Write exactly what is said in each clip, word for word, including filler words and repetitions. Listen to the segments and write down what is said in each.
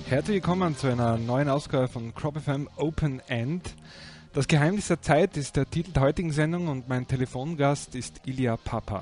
Herzlich willkommen zu einer neuen Ausgabe von Crop F M Open End. Das Geheimnis der Zeit ist der Titel der heutigen Sendung und mein Telefongast ist Ilya Papa.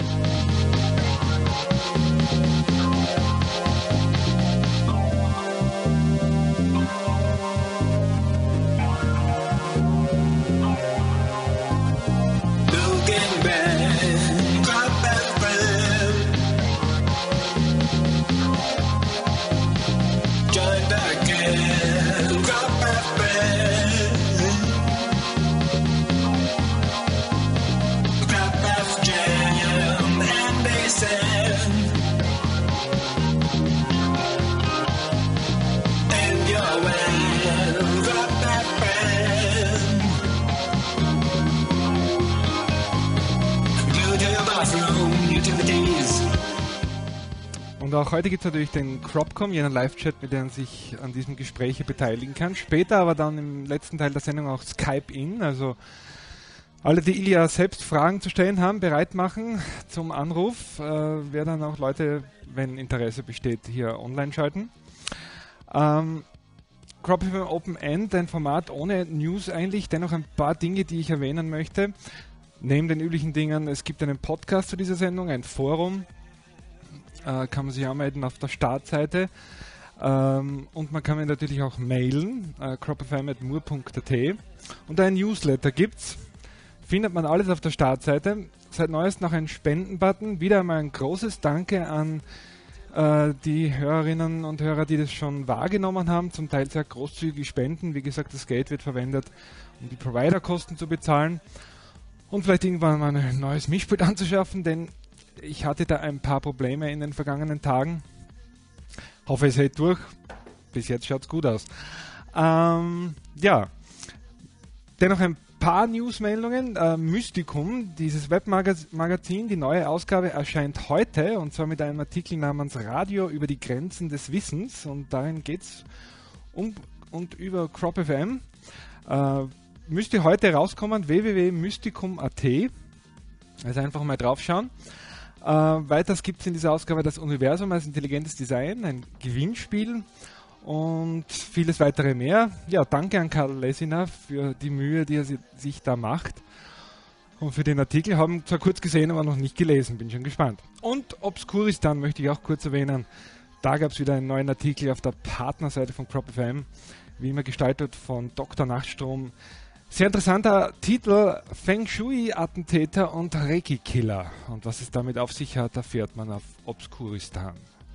Und auch heute gibt es natürlich den Cropcom, jenen Live-Chat, mit dem man sich an diesem Gespräch beteiligen kann. Später aber dann im letzten Teil der Sendung auch Skype-In, also alle, die Ilya selbst Fragen zu stellen haben, bereit machen zum Anruf. Äh, werden dann auch Leute, wenn Interesse besteht, hier online schalten. Ähm, Crop F M Open End, ein Format ohne News eigentlich, dennoch ein paar Dinge, die ich erwähnen möchte. Neben den üblichen Dingen, es gibt einen Podcast zu dieser Sendung, ein Forum, äh, kann man sich anmelden auf der Startseite. Ähm, und man kann mir natürlich auch mailen, äh, cropfm at mur punkt a t. Und ein Newsletter gibt's. Findet man alles auf der Startseite. Seit neuestem noch ein Spenden-Button. Wieder einmal ein großes Danke an äh, die Hörerinnen und Hörer, die das schon wahrgenommen haben. Zum Teil sehr großzügige Spenden. Wie gesagt, das Geld wird verwendet, um die Providerkosten zu bezahlen. Und vielleicht irgendwann mal ein neues Mischpult anzuschaffen, denn ich hatte da ein paar Probleme in den vergangenen Tagen. Hoffe, es hält durch. Bis jetzt schaut es gut aus. Ähm, ja, dennoch ein paar Newsmeldungen. Äh, Mysticum, dieses Webmagazin, die neue Ausgabe erscheint heute, und zwar mit einem Artikel namens Radio über die Grenzen des Wissens, und darin geht es um und über Crop F M. Äh, müsste heute rauskommen, w w w punkt mysticum punkt a t. Also einfach mal draufschauen. Äh, weiters gibt es in dieser Ausgabe das Universum als intelligentes Design, ein Gewinnspiel und vieles weitere mehr. Ja, danke an Karl Lessiner für die Mühe, die er sich da macht. Und für den Artikel haben zwar kurz gesehen, aber noch nicht gelesen. Bin schon gespannt. Und Obskuristan möchte ich auch kurz erwähnen. Da gab es wieder einen neuen Artikel auf der Partnerseite von Crop F M, wie immer gestaltet von Doktor Nachtstrom. Sehr interessanter Titel, Feng Shui-Attentäter und Reiki-Killer. Und was es damit auf sich hat, erfährt man auf Obskuristan.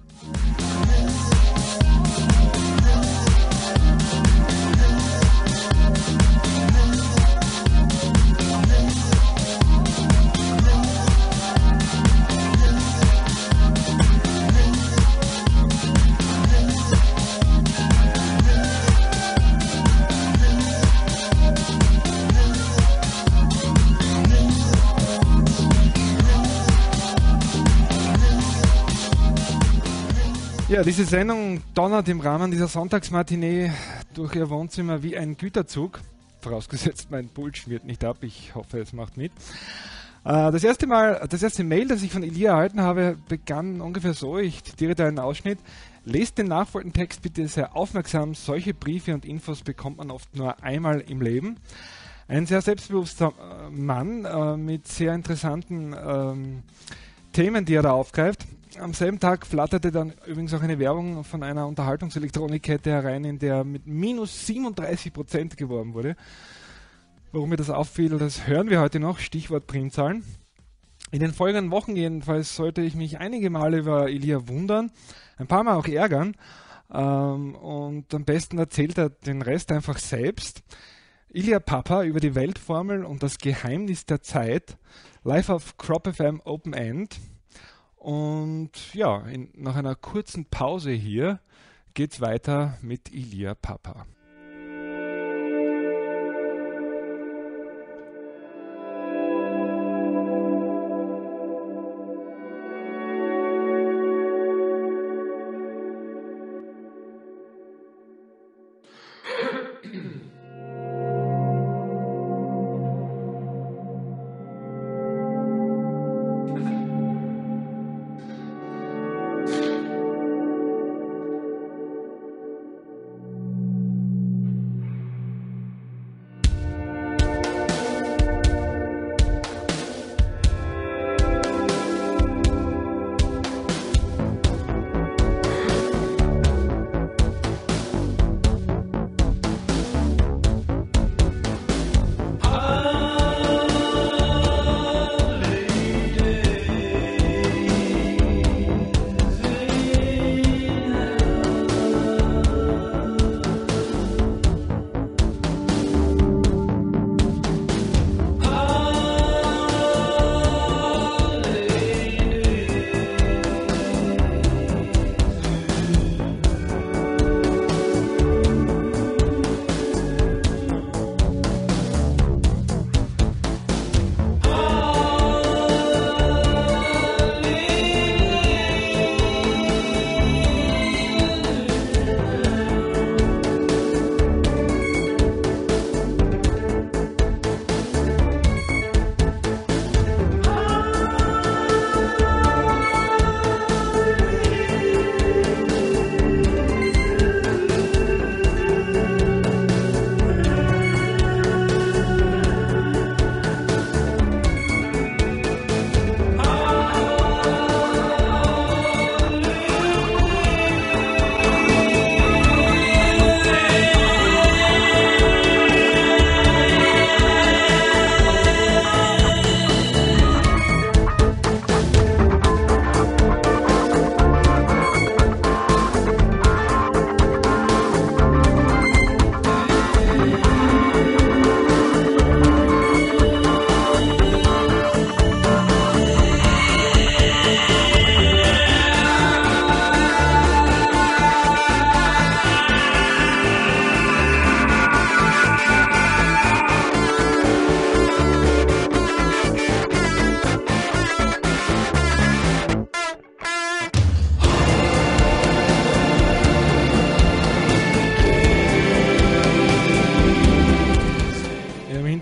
Ja, diese Sendung donnert im Rahmen dieser Sonntagsmatinee durch ihr Wohnzimmer wie ein Güterzug. Vorausgesetzt, mein Pult wird nicht ab. Ich hoffe, es macht mit. Äh, das erste Mal, das erste Mail, das ich von Ilya erhalten habe, begann ungefähr so. Ich zitiere da einen Ausschnitt. Lest den nachfolgenden Text bitte sehr aufmerksam. Solche Briefe und Infos bekommt man oft nur einmal im Leben. Ein sehr selbstbewusster äh, Mann äh, mit sehr interessanten ähm, Themen, die er da aufgreift. Am selben Tag flatterte dann übrigens auch eine Werbung von einer Unterhaltungselektronikkette herein, in der mit minus siebenunddreißig Prozent geworben wurde. Warum mir das auffiel, das hören wir heute noch. Stichwort Primzahlen. In den folgenden Wochen jedenfalls sollte ich mich einige Male über Ilya wundern, ein paar Mal auch ärgern. Ähm, und am besten erzählt er den Rest einfach selbst. Ilya Papa über die Weltformel und das Geheimnis der Zeit, live auf Crop F M Open End. Und ja, in, nach einer kurzen Pause hier geht's weiter mit Ilya Papa.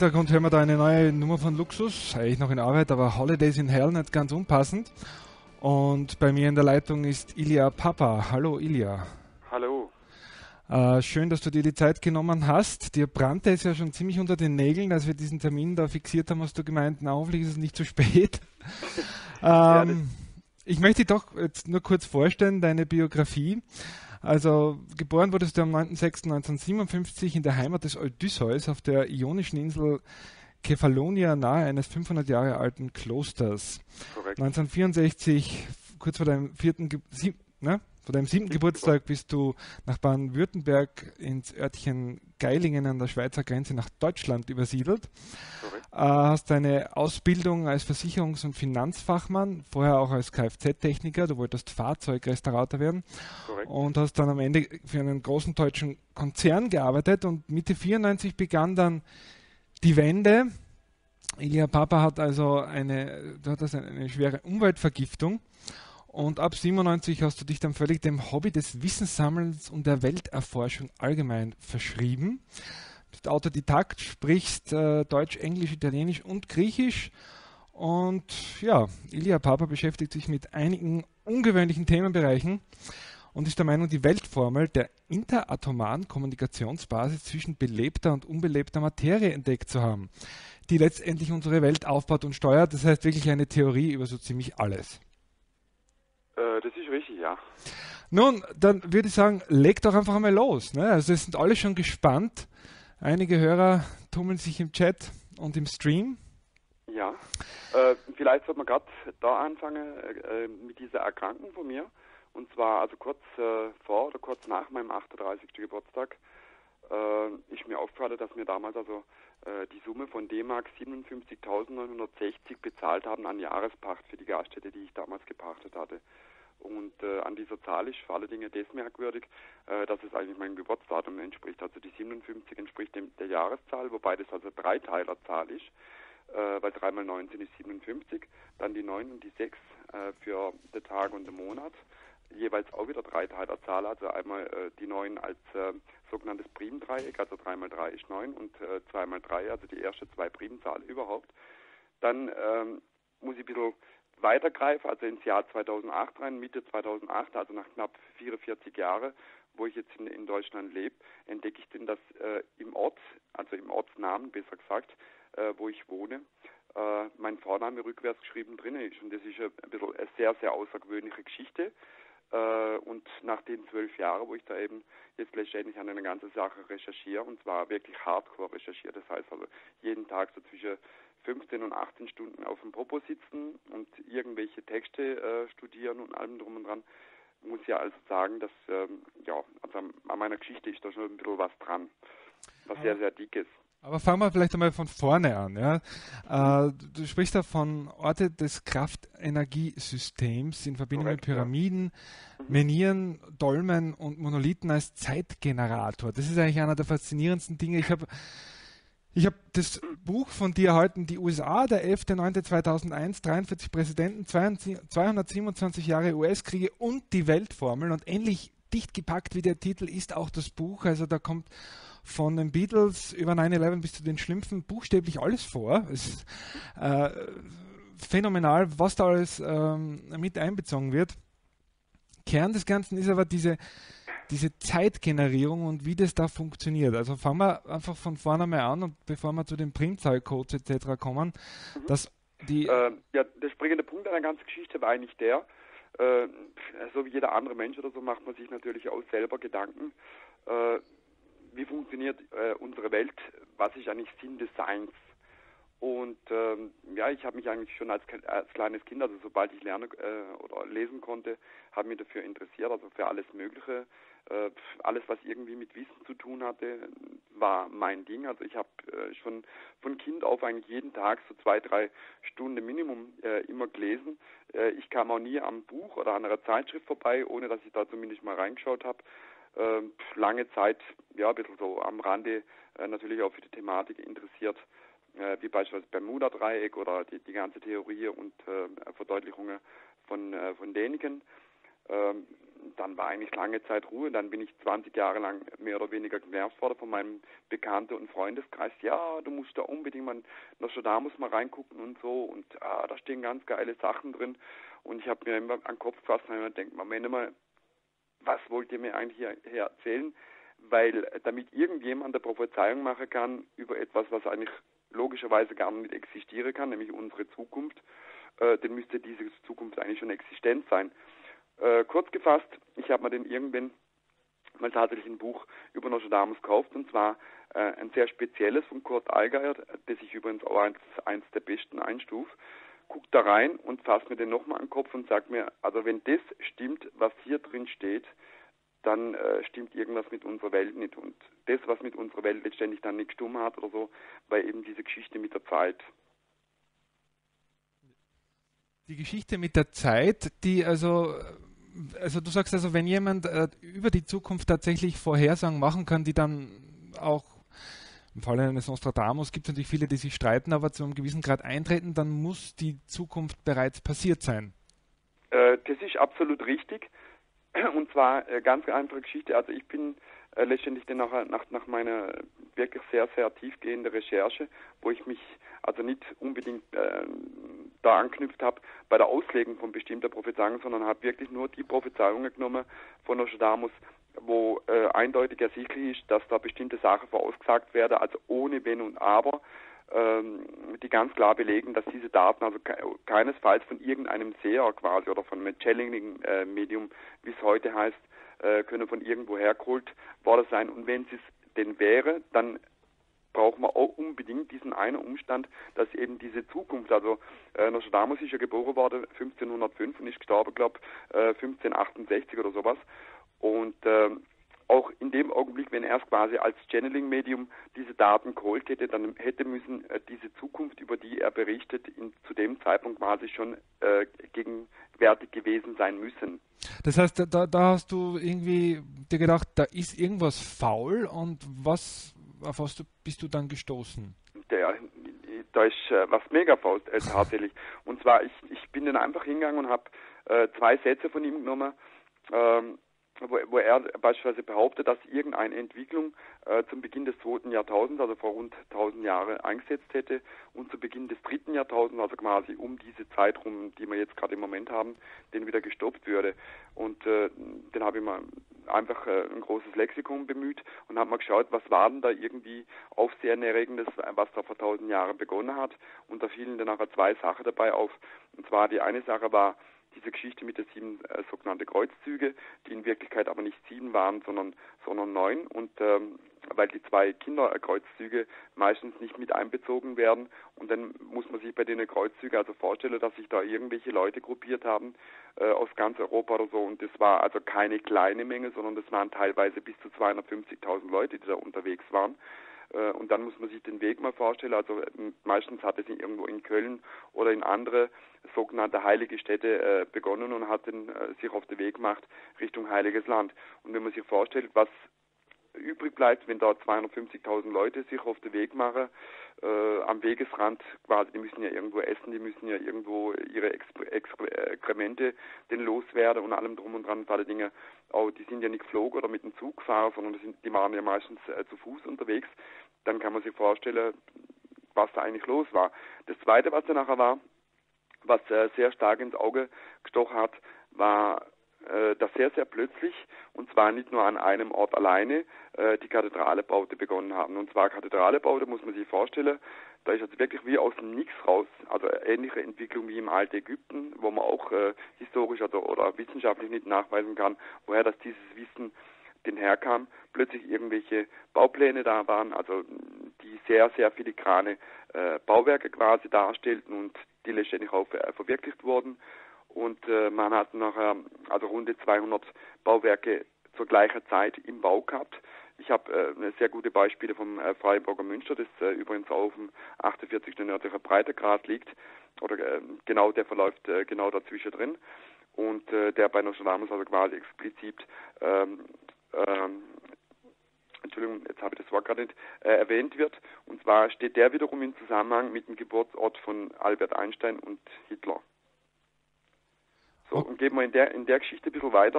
Hintergrund hören wir da eine neue Nummer von Luxus, eigentlich noch in Arbeit, aber Holidays in Hell nicht ganz unpassend. Und bei mir in der Leitung ist Ilya Papa. Hallo Ilya. Hallo. Äh, schön, dass du dir die Zeit genommen hast. Dir brannte es ja schon ziemlich unter den Nägeln, als wir diesen Termin da fixiert haben, hast du gemeint, na hoffentlich ist es nicht zu spät. ähm, ich möchte dich doch jetzt nur kurz vorstellen, deine Biografie. Also geboren wurdest du am neunter sechster neunzehnhundertsiebenundfünfzig in der Heimat des Odysseus auf der ionischen Insel Kefalonia nahe eines fünfhundert Jahre alten Klosters. Korrekt. neunzehnhundertvierundsechzig, kurz vor deinem vierten, Ge sieb, ne? vor deinem siebten Geburtstag, bist du nach Baden-Württemberg ins Örtchen Geilingen an der Schweizer Grenze nach Deutschland übersiedelt. Äh, hast deine Ausbildung als Versicherungs- und Finanzfachmann, vorher auch als Kfz-Techniker, du wolltest Fahrzeugrestaurator werden. Korrekt. Und hast dann am Ende für einen großen deutschen Konzern gearbeitet und Mitte vierundneunzig begann dann die Wende. Ilya Papa hat also eine, du hattest eine, eine schwere Umweltvergiftung. Und ab siebenundneunzig hast du dich dann völlig dem Hobby des Wissenssammelns und der Welterforschung allgemein verschrieben. Du bist Autodidakt, sprichst äh, Deutsch, Englisch, Italienisch und Griechisch. Und ja, Ilya Papa beschäftigt sich mit einigen ungewöhnlichen Themenbereichen und ist der Meinung, die Weltformel der interatomaren Kommunikationsbasis zwischen belebter und unbelebter Materie entdeckt zu haben, die letztendlich unsere Welt aufbaut und steuert. Das heißt wirklich eine Theorie über so ziemlich alles. Das ist richtig, ja. Nun, dann würde ich sagen, leg doch einfach einmal los. Ne? Also es sind alle schon gespannt. Einige Hörer tummeln sich im Chat und im Stream. Ja, äh, vielleicht sollte man gerade da anfangen äh, mit dieser Erkrankung von mir. Und zwar also kurz äh, vor oder kurz nach meinem achtunddreißigsten Geburtstag äh, ist mir aufgefallen, dass mir damals also äh, die Summe von D-Mark siebenundfünfzigtausendneunhundertsechzig bezahlt haben an Jahrespacht für die Gaststätte, die ich damals gepachtet hatte. Und äh, an dieser Zahl ist für alle Dinge das merkwürdig, äh, dass es eigentlich meinem Geburtsdatum entspricht. Also die siebenundfünfzig entspricht dem, der Jahreszahl, wobei das also Dreiteilerzahl ist, äh, weil drei mal neunzehn ist siebenundfünfzig, dann die neun und die sechs äh, für den Tag und den Monat, jeweils auch wieder Dreiteilerzahl, also einmal äh, die neun als äh, sogenanntes Primdreieck, also drei mal drei ist neun und äh, zwei mal drei, also die erste zwei Primzahlen überhaupt. Dann ähm, muss ich ein bisschen weitergreife, also ins Jahr zweitausendacht rein, Mitte zweitausendacht, also nach knapp vierundvierzig Jahren, wo ich jetzt in, in Deutschland lebe, entdecke ich denn, dass äh, im Ort, also im Ortsnamen besser gesagt, äh, wo ich wohne, äh, mein Vorname rückwärts geschrieben drin ist. Und das ist ein bisschen eine sehr, sehr außergewöhnliche Geschichte. Äh, und nach den zwölf Jahren, wo ich da eben jetzt letztendlich an einer ganzen Sache recherchiere, und zwar wirklich hardcore recherchiere, das heißt also jeden Tag so zwischen fünfzehn und achtzehn Stunden auf dem Popo sitzen und irgendwelche Texte äh, studieren und allem drum und dran, muss ja also sagen, dass, ähm, ja, also an meiner Geschichte ist da schon ein bisschen was dran, was sehr, sehr dick ist. Aber fangen wir vielleicht einmal von vorne an. Ja? Äh, du sprichst da von Orte des Kraftenergiesystems in Verbindung Korrekt, mit Pyramiden, ja. Menieren, Dolmen und Monolithen als Zeitgenerator. Das ist eigentlich einer der faszinierendsten Dinge. Ich habe Ich habe das Buch von dir erhalten, die U S A, der elfter neunter zweitausendeins, dreiundvierzig Präsidenten, zweihundertsiebenundzwanzig Jahre U S-Kriege und die Weltformeln. Und ähnlich dicht gepackt wie der Titel ist auch das Buch. Also da kommt von den Beatles über neun elf bis zu den Schlümpfen buchstäblich alles vor. Es ist äh, phänomenal, was da alles ähm, mit einbezogen wird. Kern des Ganzen ist aber diese diese Zeitgenerierung und wie das da funktioniert. Also fangen wir einfach von vorne mal an und bevor wir zu den Primzahlcodes et cetera kommen, mhm. dass die... Äh, ja, der springende Punkt an der ganzen Geschichte war eigentlich der, äh, so wie jeder andere Mensch oder so macht man sich natürlich auch selber Gedanken, äh, wie funktioniert äh, unsere Welt, was ist eigentlich Sinn des Seins? Und ähm, ja, ich habe mich eigentlich schon als, als kleines Kind, also sobald ich lernen äh, oder lesen konnte, habe mich dafür interessiert, also für alles Mögliche. Äh, alles, was irgendwie mit Wissen zu tun hatte, war mein Ding. Also ich habe äh, schon von Kind auf eigentlich jeden Tag so zwei, drei Stunden Minimum äh, immer gelesen. Äh, ich kam auch nie am Buch oder an einer Zeitschrift vorbei, ohne dass ich da zumindest mal reingeschaut habe. Äh, lange Zeit, ja, ein bisschen so am Rande, äh, natürlich auch für die Thematik interessiert, äh, wie beispielsweise Bermuda-Dreieck oder die, die ganze Theorie und äh, Verdeutlichungen von, äh, von Däniken. Ähm, dann war eigentlich lange Zeit Ruhe. Dann bin ich zwanzig Jahre lang mehr oder weniger genervt worden von meinem Bekannten- und Freundeskreis. Ja, du musst da unbedingt mal Nostradamus mal reingucken und so. Und ah, da stehen ganz geile Sachen drin. Und ich habe mir immer an den Kopf gefasst und habe gedacht, Moment mal, was wollt ihr mir eigentlich hier, hier erzählen? Weil damit irgendjemand eine Prophezeiung machen kann über etwas, was eigentlich logischerweise gar nicht existieren kann, nämlich unsere Zukunft, äh, dann müsste diese Zukunft eigentlich schon existent sein. Äh, kurz gefasst, ich habe mir dann irgendwann mal tatsächlich ein Buch über Nostradamus gekauft, und zwar äh, ein sehr spezielles von Kurt Allgeier, das ich übrigens auch als eins der besten einstufe. Guck da rein und fass mir den nochmal an den Kopf und sag mir, also wenn das stimmt, was hier drin steht, dann äh, stimmt irgendwas mit unserer Welt nicht. Und das, was mit unserer Welt letztendlich dann nicht gestimmt hat oder so, war eben diese Geschichte mit der Zeit. Die Geschichte mit der Zeit, die also, also du sagst also, wenn jemand äh, über die Zukunft tatsächlich Vorhersagen machen kann, die dann auch im Falle eines Nostradamus, gibt es natürlich viele, die sich streiten, aber zu einem gewissen Grad eintreten, dann muss die Zukunft bereits passiert sein. Äh, das ist absolut richtig. Und zwar äh, ganz einfache Geschichte. Also ich bin äh, letztendlich dann nach, nach, nach meiner wirklich sehr, sehr tiefgehenden Recherche, wo ich mich also nicht unbedingt äh, da anknüpft habe bei der Auslegung von bestimmter Prophezeiungen, sondern habe wirklich nur die Prophezeiungen genommen von Nostradamus, wo äh, eindeutig ersichtlich ist, dass da bestimmte Sachen vorausgesagt werden, also ohne Wenn und Aber, ähm, die ganz klar belegen, dass diese Daten also ke keinesfalls von irgendeinem Seher quasi oder von einem Channeling-Medium, wie es heute heißt, äh, können von irgendwo hergeholt worden sein. Und wenn es denn wäre, dann braucht man auch unbedingt diesen einen Umstand, dass eben diese Zukunft, also äh, Nostradamus ist ja geboren worden fünfzehnhundertfünf und ist gestorben, glaube ich, äh, fünfzehnhundertachtundsechzig oder sowas. Und äh, auch in dem Augenblick, wenn er es quasi als Channeling-Medium diese Daten geholt hätte, dann hätte müssen äh, diese Zukunft, über die er berichtet, in, zu dem Zeitpunkt quasi schon äh, gegenwärtig gewesen sein müssen. Das heißt, da, da hast du irgendwie dir gedacht, da ist irgendwas faul, und was, auf was du, bist du dann gestoßen? Der, da ist äh, was mega faul äh, tatsächlich. Und zwar, ich, ich bin dann einfach hingegangen und habe äh, zwei Sätze von ihm genommen, ähm, Wo, wo er beispielsweise behauptet, dass irgendeine Entwicklung äh, zum Beginn des zweiten Jahrtausends, also vor rund tausend Jahren, eingesetzt hätte und zu Beginn des dritten Jahrtausends, also quasi um diese Zeit rum, die wir jetzt gerade im Moment haben, den wieder gestoppt würde. Und äh, dann habe ich mal einfach äh, ein großes Lexikon bemüht und habe mal geschaut, was war denn da irgendwie Aufsehenerregendes, was da vor tausend Jahren begonnen hat. Und da fielen dann nachher zwei Sachen dabei auf. Und zwar die eine Sache war diese Geschichte mit den sieben äh, sogenannten Kreuzzüge, die in Wirklichkeit aber nicht sieben waren, sondern, sondern neun. Und ähm, weil die zwei Kinderkreuzzüge meistens nicht mit einbezogen werden. Und dann muss man sich bei den Kreuzzügen also vorstellen, dass sich da irgendwelche Leute gruppiert haben äh, aus ganz Europa oder so. Und das war also keine kleine Menge, sondern das waren teilweise bis zu zweihundertfünfzigtausend Leute, die da unterwegs waren. Und dann muss man sich den Weg mal vorstellen, also meistens hat es irgendwo in Köln oder in andere sogenannte heilige Städte äh, begonnen und hat dann, äh, sich auf den Weg gemacht Richtung Heiliges Land. Und wenn man sich vorstellt, was übrig bleibt, wenn da zweihundertfünfzigtausend Leute sich auf den Weg machen, äh, am Wegesrand quasi, die müssen ja irgendwo essen, die müssen ja irgendwo ihre Exper Exkremente denn loswerden und allem drum und dran, alle Dinge, auch die sind ja nicht geflogen oder mit dem Zug gefahren, sondern die, sind, die waren ja meistens äh, zu Fuß unterwegs. Dann kann man sich vorstellen, was da eigentlich los war. Das Zweite, was da nachher war, was äh, sehr stark ins Auge gestochen hat, war, äh, dass sehr, sehr plötzlich, und zwar nicht nur an einem Ort alleine, äh, die Kathedralebaute begonnen haben. Und zwar Kathedralebaute, muss man sich vorstellen, da ist also wirklich wie aus dem Nix raus, also ähnliche Entwicklung wie im alten Ägypten, wo man auch äh, historisch oder, oder wissenschaftlich nicht nachweisen kann, woher das dieses Wissen den herkam, plötzlich irgendwelche Baupläne da waren, also die sehr, sehr filigrane äh, Bauwerke quasi darstellten und die letztendlich auch äh, verwirklicht wurden. Und äh, man hat nachher also rund zweihundert Bauwerke zur gleichen Zeit im Bau gehabt. Ich habe äh, sehr gute Beispiele vom äh, Freiburger Münster, das äh, übrigens auf dem achtundvierzigsten nördlichen Breitegrad liegt, oder äh, genau, der verläuft äh, genau dazwischen drin. Und äh, der bei Nostradamus also quasi explizit ähm, ähm, Entschuldigung, jetzt habe ich das Wort gerade nicht, äh, erwähnt wird. Und zwar steht der wiederum im Zusammenhang mit dem Geburtsort von Albert Einstein und Hitler. So, und gehen wir in der, in der Geschichte ein bisschen weiter.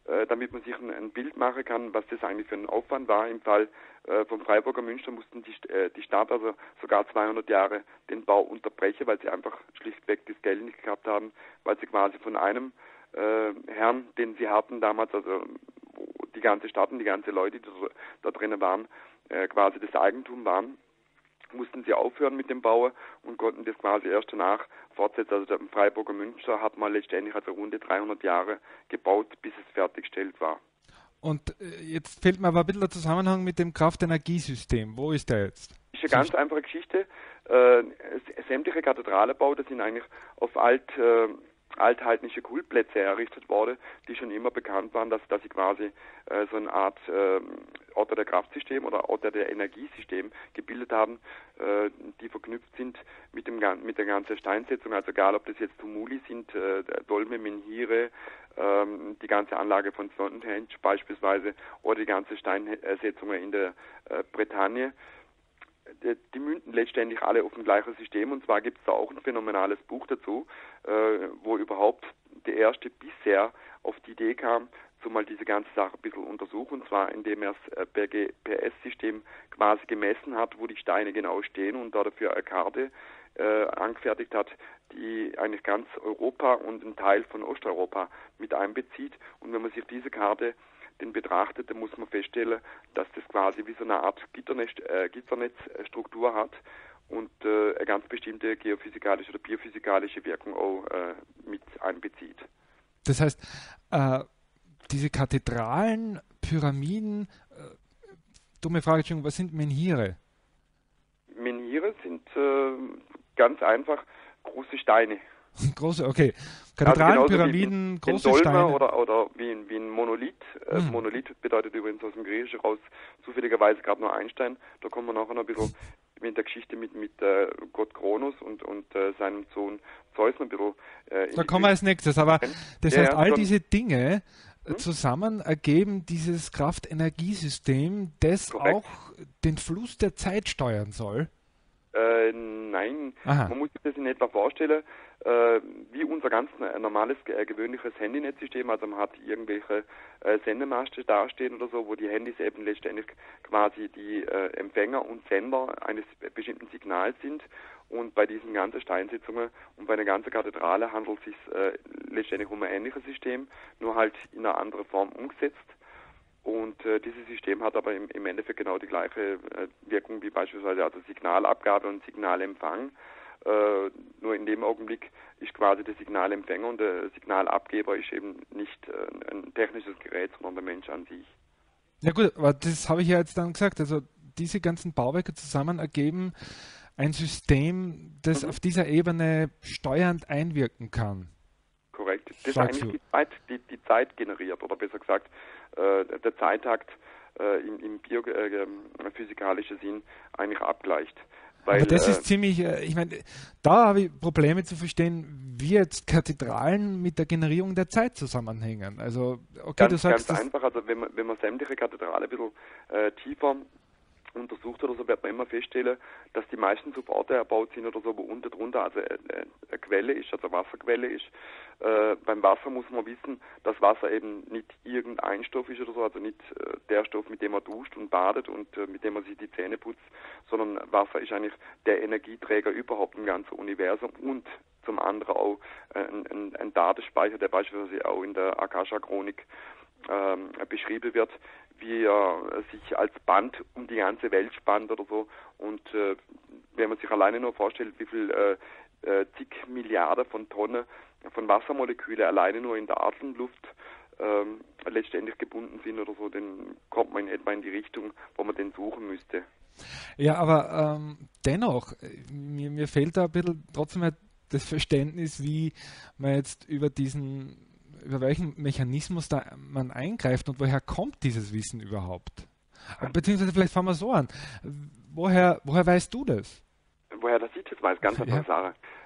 äh, damit man sich ein, ein Bild machen kann, was das eigentlich für ein Aufwand war. Im Fall äh, vom Freiburger Münster mussten die, äh, die Stadt also sogar zweihundert Jahre den Bau unterbrechen, weil sie einfach schlichtweg das Geld nicht gehabt haben, weil sie quasi von einem äh, Herrn, den sie hatten damals, also die ganze Stadt und die ganze Leute, die da, da drinnen waren, äh, quasi das Eigentum waren, mussten sie aufhören mit dem Bauen und konnten das quasi erst danach fortsetzen. Also der Freiburger Münster hat mal letztendlich also rund dreihundert Jahre gebaut, bis es fertiggestellt war. Und äh, jetzt fehlt mir aber ein bisschen der Zusammenhang mit dem Kraftenergiesystem. Wo ist der jetzt? Das ist eine ganz einfache Geschichte. Äh, sämtliche Kathedralebauten sind eigentlich auf alt... Äh, altheidnische Kultplätze errichtet wurde, die schon immer bekannt waren, dass, dass sie quasi äh, so eine Art äh, Orte der Kraftsystem oder Orte der Energiesystem gebildet haben, äh, die verknüpft sind mit dem mit der ganzen Steinsetzung, also egal ob das jetzt Tumuli sind, äh, Dolme, Menhire, äh, die ganze Anlage von Stonehenge beispielsweise oder die ganze Steinsetzungen in der äh, Bretagne. Die münden letztendlich alle auf dem gleichen System und zwar gibt es da auch ein phänomenales Buch dazu, äh, wo überhaupt der erste bisher auf die Idee kam, zumal diese ganze Sache ein bisschen untersuchen, und zwar indem er das per G P S-System quasi gemessen hat, wo die Steine genau stehen und dafür eine Karte äh, angefertigt hat, die eigentlich ganz Europa und einen Teil von Osteuropa mit einbezieht. Und wenn man sich diese Karte den betrachtet, dann muss man feststellen, dass das quasi wie so eine Art Gitternetz, äh, Gitternetzstruktur hat und äh, eine ganz bestimmte geophysikalische oder biophysikalische Wirkung auch äh, mit einbezieht. Das heißt, äh, diese Kathedralen, Pyramiden, äh, dumme Frage, Entschuldigung, was sind Menhire? Menhire sind äh, ganz einfach große Steine. Große, okay. Kathedralen, also Pyramiden, wie große Dolme Steine. Oder, oder wie, ein, wie ein Monolith. Äh, hm. Monolith bedeutet übrigens aus dem Griechischen raus zufälligerweise gerade nur Einstein. Da kommen wir nachher noch ein bisschen mit der Geschichte mit, mit äh, Gott Kronos und, und äh, seinem Sohn Zeus noch ein bisschen. Äh, da kommen wir als nächstes. Aber das ja, heißt, ja, all schon. diese Dinge Hm? zusammen ergeben dieses Kraftenergiesystem, das Korrekt. auch den Fluss der Zeit steuern soll? Äh, nein, Aha. Man muss sich das in etwa vorstellen, äh, wie unser ganz normales, äh, gewöhnliches Handynetzsystem, also man hat irgendwelche äh, Sendemaste dastehen oder so, wo die Handys eben letztendlich quasi die äh, Empfänger und Sender eines bestimmten Signals sind, und bei diesen ganzen Steinsitzungen und bei der ganzen Kathedrale handelt es sich äh, letztendlich um ein ähnliches System, nur halt in einer anderen Form umgesetzt. Und äh, dieses System hat aber im, im Endeffekt genau die gleiche äh, Wirkung wie beispielsweise also Signalabgabe und Signalempfang. Äh, nur in dem Augenblick ist quasi der Signalempfänger und der Signalabgeber ist eben nicht äh, ein technisches Gerät, sondern der Mensch an sich. Ja gut, aber das habe ich ja jetzt dann gesagt. Also diese ganzen Bauwerke zusammen ergeben ein System, das mhm. auf dieser Ebene steuernd einwirken kann. Korrekt. Das Sagst eigentlich du? die Zeit, die, die Zeit generiert, oder besser gesagt, äh, der Zeittakt äh, im, im biophysikalischen Sinn eigentlich abgleicht. Weil, Aber das äh, ist ziemlich, äh, ich meine, da habe ich Probleme zu verstehen, wie jetzt Kathedralen mit der Generierung der Zeit zusammenhängen. Also, okay, ganz, du sagst ganz das. einfach, also wenn man, wenn man sämtliche Kathedrale ein bisschen äh, tiefer untersucht oder so, wird man immer feststellen, dass die meisten Supporte erbaut sind oder so, wo unten drunter also eine, eine Quelle ist, also eine Wasserquelle ist. Äh, beim Wasser muss man wissen, dass Wasser eben nicht irgendein Stoff ist oder so, also nicht äh, der Stoff, mit dem man duscht und badet und äh, mit dem man sich die Zähne putzt, sondern Wasser ist eigentlich der Energieträger überhaupt im ganzen Universum und zum anderen auch äh, ein, ein, ein Datenspeicher, der beispielsweise auch in der Akasha-Chronik ähm, beschrieben wird, wie er sich als Band um die ganze Welt spannt oder so. Und äh, wenn man sich alleine nur vorstellt, wie viel äh, äh, zig Milliarden von Tonnen von Wassermoleküle alleine nur in der Atemluft ähm, letztendlich gebunden sind oder so, dann kommt man in etwa in die Richtung, wo man den suchen müsste. Ja, aber ähm, dennoch, mir, mir fehlt da ein bisschen trotzdem das Verständnis, wie man jetzt über diesen über welchen Mechanismus da man eingreift und woher kommt dieses Wissen überhaupt? Beziehungsweise vielleicht fangen wir so an. Woher, woher weißt du das? Woher das ich das weiß, ganz einfach ja. Sache.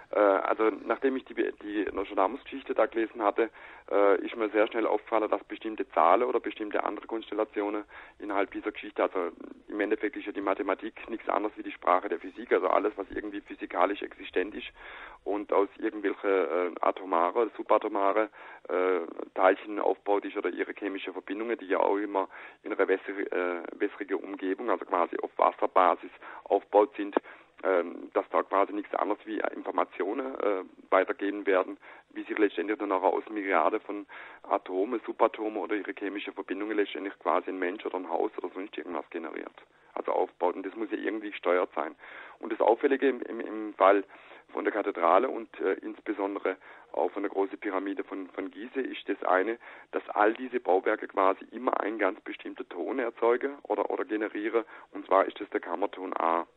Äh, also nachdem ich die, die Nostradamus-Geschichte da gelesen hatte, äh, ist mir sehr schnell aufgefallen, dass bestimmte Zahlen oder bestimmte andere Konstellationen innerhalb dieser Geschichte, also im Endeffekt ist ja die Mathematik nichts anderes wie die Sprache der Physik, also alles, was irgendwie physikalisch existent ist und aus irgendwelchen äh, atomare, subatomare äh, Teilchen aufgebaut ist oder ihre chemische Verbindungen, die ja auch immer in einer wässrig, äh, wässrige Umgebung, also quasi auf Wasserbasis aufgebaut sind, dass da quasi nichts anderes wie Informationen äh, weitergeben werden, wie sich letztendlich dann auch aus Milliarden von Atomen, Subatomen oder ihre chemische Verbindungen letztendlich quasi ein Mensch oder ein Haus oder sonst irgendwas generiert, also aufbaut. Und das muss ja irgendwie gesteuert sein. Und das Auffällige im, im, im Fall von der Kathedrale und äh, insbesondere auch von der großen Pyramide von, von Gizeh ist das eine, dass all diese Bauwerke quasi immer einen ganz bestimmten Ton erzeugen oder, oder generieren, und zwar ist das der Kammerton A.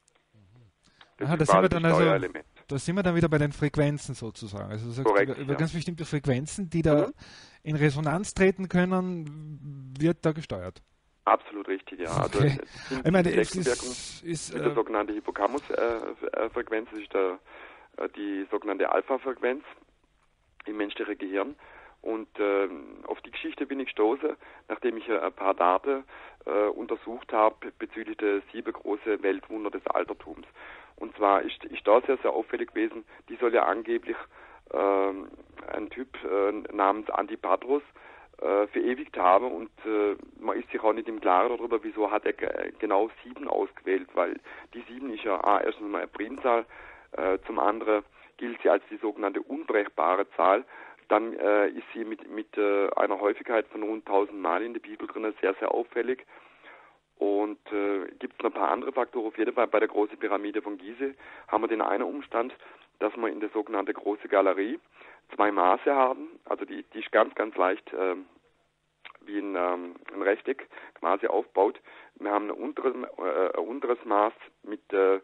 Das Aha, da sind wir dann also, da sind wir dann wieder bei den Frequenzen sozusagen. Also du sagst, Korrekt, über, über ja. ganz bestimmte Frequenzen, die da mhm. in Resonanz treten können, wird da gesteuert. Absolut richtig, ja. Also okay. sind ich meine, die es ist, ist äh, der sogenannte Hippocampus-Frequenz, äh, ist der, äh, die sogenannte Alpha-Frequenz im menschlichen Gehirn. Und äh, auf die Geschichte bin ich gestoßen, nachdem ich ein paar Daten äh, untersucht habe bezüglich der sieben großen Weltwunder des Altertums. Und zwar ist, ist da sehr, sehr auffällig gewesen, die soll ja angeblich äh, ein Typ äh, namens Antipatros äh, verewigt haben, und äh, man ist sich auch nicht im Klaren darüber, wieso hat er g- genau sieben ausgewählt, weil die sieben ist ja ah, erstens mal eine Primzahl, äh, zum anderen gilt sie als die sogenannte unbrechbare Zahl. Dann äh, ist sie mit, mit äh, einer Häufigkeit von rund tausend Mal in der Bibel drin, sehr, sehr auffällig. Und äh, gibt es noch ein paar andere Faktoren. Auf jeden Fall bei der großen Pyramide von Gizeh haben wir den einen Umstand, dass wir in der sogenannten großen Galerie zwei Maße haben. Also die, die ist ganz, ganz leicht äh, wie ein, ähm, ein Rechteck quasi aufgebaut. Wir haben ein unteres, äh, ein unteres Maß mit äh,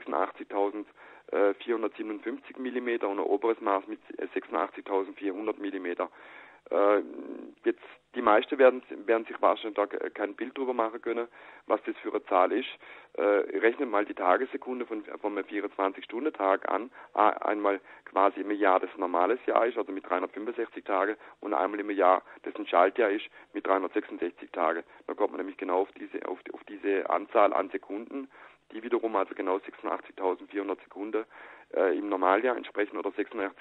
sechsundachtzigtausendvierhundertsiebenundfünfzig Millimeter und ein oberes Maß mit sechsundachtzigtausendvierhundert Millimeter. Äh, jetzt die meisten werden, werden sich wahrscheinlich da kein Bild drüber machen können, was das für eine Zahl ist. Äh, rechnet mal die Tagessekunde von, von einem vierundzwanzig-Stunden-Tag an. Einmal quasi im Jahr, das ein normales Jahr ist, also mit dreihundertfünfundsechzig Tagen, und einmal im Jahr, das ein Schaltjahr ist, mit dreihundertsechsundsechzig Tagen. Da kommt man nämlich genau auf diese, auf, auf diese Anzahl an Sekunden, die wiederum also genau sechsundachtzigtausendvierhundert Sekunden äh, im Normaljahr entsprechen oder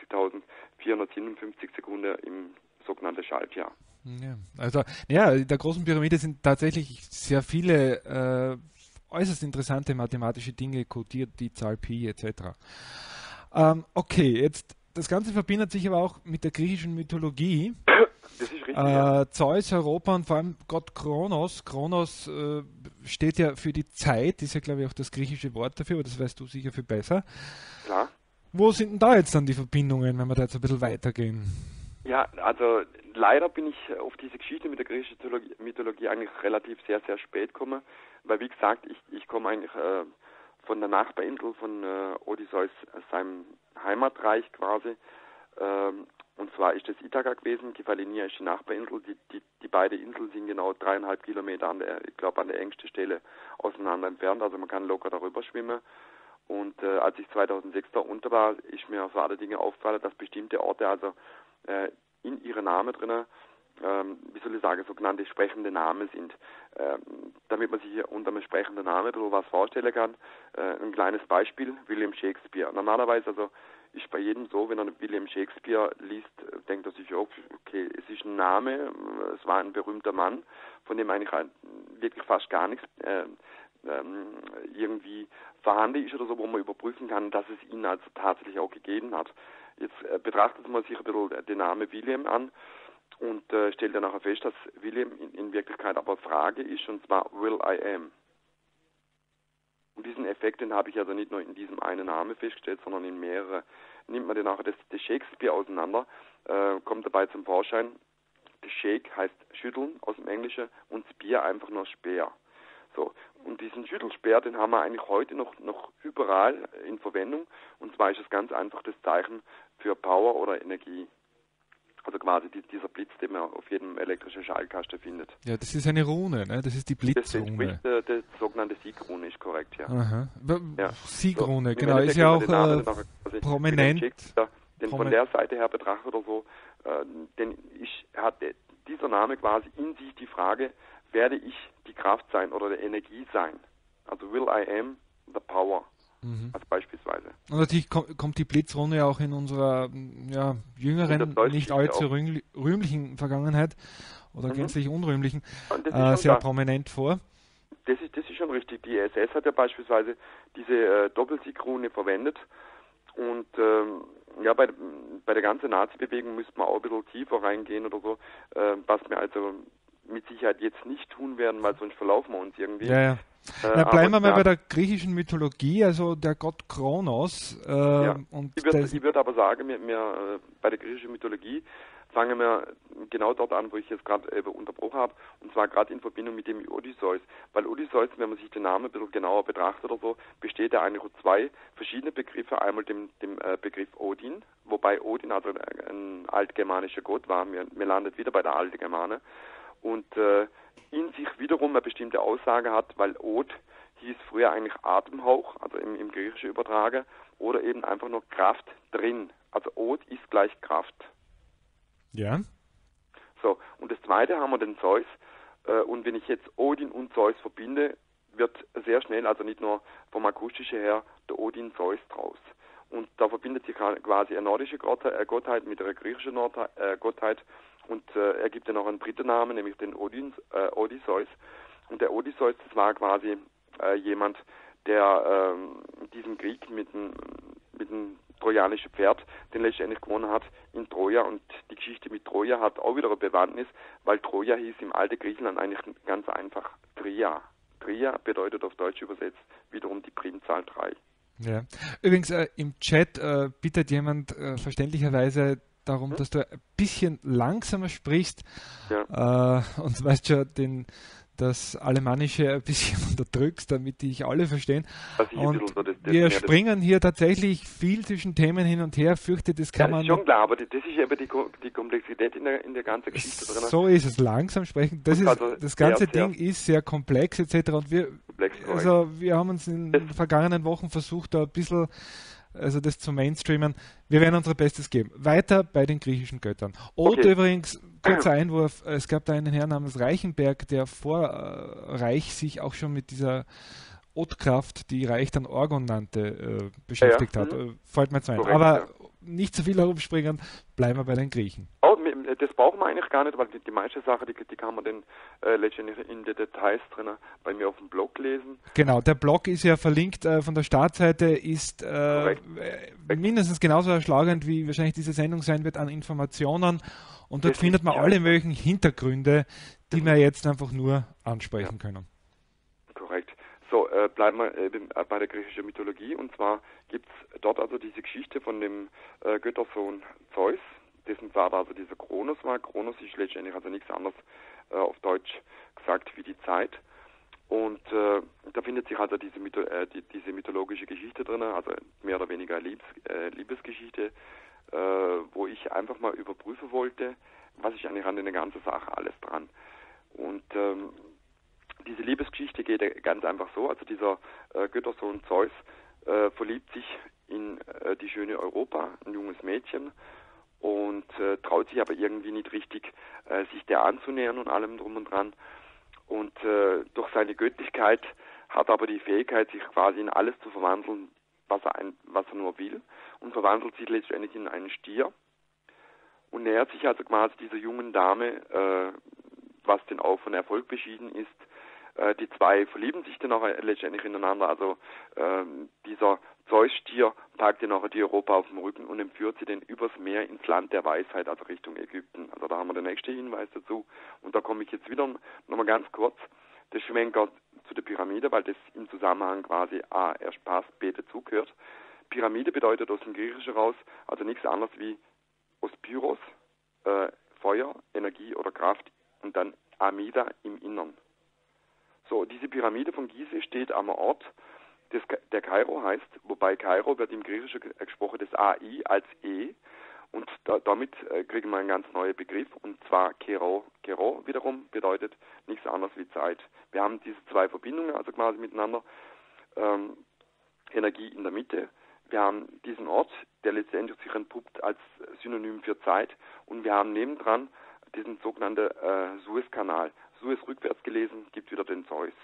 sechsundachtzigtausendvierhundertsiebenundfünfzig Sekunden im sogenannten Schaltjahr. Ja, also ja, in der großen Pyramide sind tatsächlich sehr viele äh, äußerst interessante mathematische Dinge kodiert, die Zahl Pi et cetera. Ähm, okay, jetzt das Ganze verbindet sich aber auch mit der griechischen Mythologie. Das ist richtig, äh, ja. Zeus, Europa und vor allem Gott Kronos. Kronos äh, steht ja für die Zeit, ist ja glaube ich auch das griechische Wort dafür, aber das weißt du sicher viel besser. Klar. Wo sind denn da jetzt dann die Verbindungen, wenn wir da jetzt ein bisschen weitergehen? Ja, also leider bin ich auf diese Geschichte mit der griechischen Mythologie eigentlich relativ sehr, sehr spät gekommen, weil wie gesagt, ich, ich komme eigentlich äh, von der Nachbarinsel von äh, Odysseus, seinem Heimatreich quasi, ähm, und zwar ist das Ithaka gewesen, Kefalonia ist die Nachbarinsel, die, die, die beiden Inseln sind genau dreieinhalb Kilometer an der, ich glaube an der engsten Stelle auseinander entfernt, also man kann locker darüber schwimmen. Und äh, als ich zweitausendsechs da unter war, ist mir auf alle Dinge aufgefallen, dass bestimmte Orte also äh, in ihre Namen drin, ähm, wie soll ich sagen, sogenannte sprechende Namen sind. Ähm, damit man sich hier unter einem sprechenden Namen was vorstellen kann. Äh, ein kleines Beispiel, William Shakespeare. Normalerweise also ist bei jedem so, wenn er William Shakespeare liest, denkt er sich, okay, es ist ein Name, es war ein berühmter Mann, von dem eigentlich wirklich fast gar nichts äh, ähm, irgendwie vorhanden ist oder so, wo man überprüfen kann, dass es ihn also tatsächlich auch gegeben hat. Jetzt äh, betrachtet man sich ein bisschen den Namen William an und äh, stellt dann nachher fest, dass William in, in Wirklichkeit aber Frage ist, und zwar Will I Am. Und diesen Effekt, den habe ich also nicht nur in diesem einen Namen festgestellt, sondern in mehrere. Nimmt man den nachher das, das Shakespeare auseinander, äh, kommt dabei zum Vorschein, das Shake heißt schütteln aus dem Englischen und Spear einfach nur Speer. So, und diesen Schüttelspeer, den haben wir eigentlich heute noch, noch überall in Verwendung, und zwar ist es ganz einfach das Zeichen für Power oder Energie. Also quasi die, dieser Blitz, den man auf jedem elektrischen Schaltkasten findet. Ja, das ist eine Rune, ne? Das ist die Blitzrune. Das ist die sogenannte Siegrune, ist korrekt, ja. Aha. Ja. Siegrune, so, genau, ist ja auch... Den Namen äh, quasi prominent, Shakespeare den von der Seite her betrachtet oder so, äh, denn ich hatte dieser Name quasi in sich die Frage, werde ich die Kraft sein oder die Energie sein? Also will I am the power, mhm. als beispielsweise. Und natürlich kommt die Blitzrunde ja auch in unserer ja, jüngeren, nicht allzu rühmlichen Vergangenheit oder mhm. gänzlich unrühmlichen äh, sehr prominent vor. Das ist, das ist schon richtig. Die S S hat ja beispielsweise diese äh, Doppelsiegrune verwendet und ähm, ja, bei, bei der ganzen Nazi-Bewegung müsste man auch ein bisschen tiefer reingehen oder so, äh, was wir also mit Sicherheit jetzt nicht tun werden, weil sonst verlaufen wir uns irgendwie. Ja, ja. Äh, Na, bleiben wir mal bei der griechischen Mythologie, also der Gott Kronos. Äh, ja. und ich würde würd aber sagen, wir, wir, äh, bei der griechischen Mythologie fangen wir genau dort an, wo ich jetzt gerade äh, unterbrochen habe, und zwar gerade in Verbindung mit dem Odysseus. Weil Odysseus, wenn man sich den Namen ein bisschen genauer betrachtet oder so, besteht er eigentlich aus zwei verschiedene Begriffe. Einmal dem, dem äh, Begriff Odin, wobei Odin also ein altgermanischer Gott war. Wir, wir landet wieder bei der alten Germane. Und äh, in sich wiederum eine bestimmte Aussage hat, weil Od hieß früher eigentlich Atemhauch, also im, im griechischen Übertrage, oder eben einfach nur Kraft drin. Also Od ist gleich Kraft. Ja. So, und das zweite haben wir den Zeus. Äh, und wenn ich jetzt Odin und Zeus verbinde, wird sehr schnell, also nicht nur vom akustischen her, der Odin Zeus draus. Und da verbindet sich quasi eine nordische Gottheit mit einer griechischen Gottheit. Und äh, er gibt ja noch einen dritten Namen, nämlich den Odins, äh, Odysseus. Und der Odysseus, das war quasi äh, jemand, der äh, diesen Krieg mit dem, mit dem trojanischen Pferd, den letztendlich gewonnen hat in Troja. Und die Geschichte mit Troja hat auch wieder eine Bewandtnis, weil Troja hieß im alten Griechenland eigentlich ganz einfach Tria. Tria bedeutet auf Deutsch übersetzt wiederum die Primzahl drei. Ja. Übrigens äh, im Chat äh, bittet jemand äh, verständlicherweise darum, hm? dass du ein bisschen langsamer sprichst, ja. äh, und weißt schon, den, das Alemannische ein bisschen unterdrückst, damit die alle verstehen. Und so das, das wir springen hier tatsächlich viel zwischen Themen hin und her, fürchte, das kann ja, man... das ist schon klar, aber das ist eben die, die Komplexität in der, in der ganzen Geschichte drin. So ist es, langsam sprechen. Das, ist, also das ganze sehr, Ding sehr ist sehr komplex et cetera. Und wir, also wir haben uns in den vergangenen Wochen versucht, da ein bisschen... also das zu mainstreamen. Wir werden unser Bestes geben. Weiter bei den griechischen Göttern. Od okay. Übrigens, kurzer Einwurf, es gab da einen Herrn namens Reichenberg, der vor äh, Reich sich auch schon mit dieser Odkraft, die Reich dann Orgon nannte, äh, beschäftigt ja, ja. hat. Mhm. Fällt mir zu ein. Korrekt, aber ja. nicht zu viel herumspringen, bleiben wir bei den Griechen. Oh, das brauchen wir eigentlich gar nicht, weil die, die meiste Sache, die, die kann man dann äh, letztendlich in den Details drin bei mir auf dem Blog lesen. Genau, der Blog ist ja verlinkt äh, von der Startseite, ist äh, mindestens genauso erschlagend, wie wahrscheinlich diese Sendung sein wird an Informationen. Und dort das findet man alle möglichen Hintergründe, die mhm. wir jetzt einfach nur ansprechen ja. können. Korrekt. So, äh, bleiben wir eben bei der griechischen Mythologie. Und zwar gibt es dort also diese Geschichte von dem äh, Göttersohn Zeus, dessen Vater also dieser Kronos war. Kronos ist letztendlich also nichts anderes äh, auf Deutsch gesagt wie die Zeit. Und äh, da findet sich also diese, Mytho äh, die, diese mythologische Geschichte drin, also mehr oder weniger Liebes äh, Liebesgeschichte, äh, wo ich einfach mal überprüfen wollte, was ist eigentlich an der ganzen Sache alles dran. Und ähm, diese Liebesgeschichte geht ganz einfach so, also dieser äh, Göttersohn Zeus äh, verliebt sich in äh, die schöne Europa, ein junges Mädchen, und äh, traut sich aber irgendwie nicht richtig, äh, sich der anzunähern und allem drum und dran. Und äh, durch seine Göttlichkeit hat er aber die Fähigkeit, sich quasi in alles zu verwandeln, was er, ein, was er nur will, und verwandelt sich letztendlich in einen Stier und nähert sich also quasi dieser jungen Dame, äh, was denn auch von Erfolg beschieden ist. Äh, die zwei verlieben sich dann auch letztendlich ineinander, also äh, dieser Zeus-Stier packt dann auch die Europa auf dem Rücken und entführt sie dann übers Meer ins Land der Weisheit, also Richtung Ägypten. Also da haben wir den nächsten Hinweis dazu. Und da komme ich jetzt wieder nochmal ganz kurz. Das Schwenker zu der Pyramide, weil das im Zusammenhang quasi A, erst passt, B, dazugehört. Pyramide bedeutet aus dem Griechischen raus also nichts anderes wie aus Pyros, äh, Feuer, Energie oder Kraft, und dann Amida im Innern. So, diese Pyramide von Gizeh steht am Ort, des, der Kairo heißt, wobei Kairo wird im Griechischen gesprochen das A I als E, und da, damit äh, kriegen wir einen ganz neuen Begriff, und zwar Kero. Kero wiederum bedeutet nichts anderes wie Zeit. Wir haben diese zwei Verbindungen also quasi miteinander, ähm, Energie in der Mitte, wir haben diesen Ort, der letztendlich sich entpuppt als Synonym für Zeit, und wir haben nebendran diesen sogenannten äh, Suezkanal. Suez rückwärts gelesen, gibt wieder den Zeus.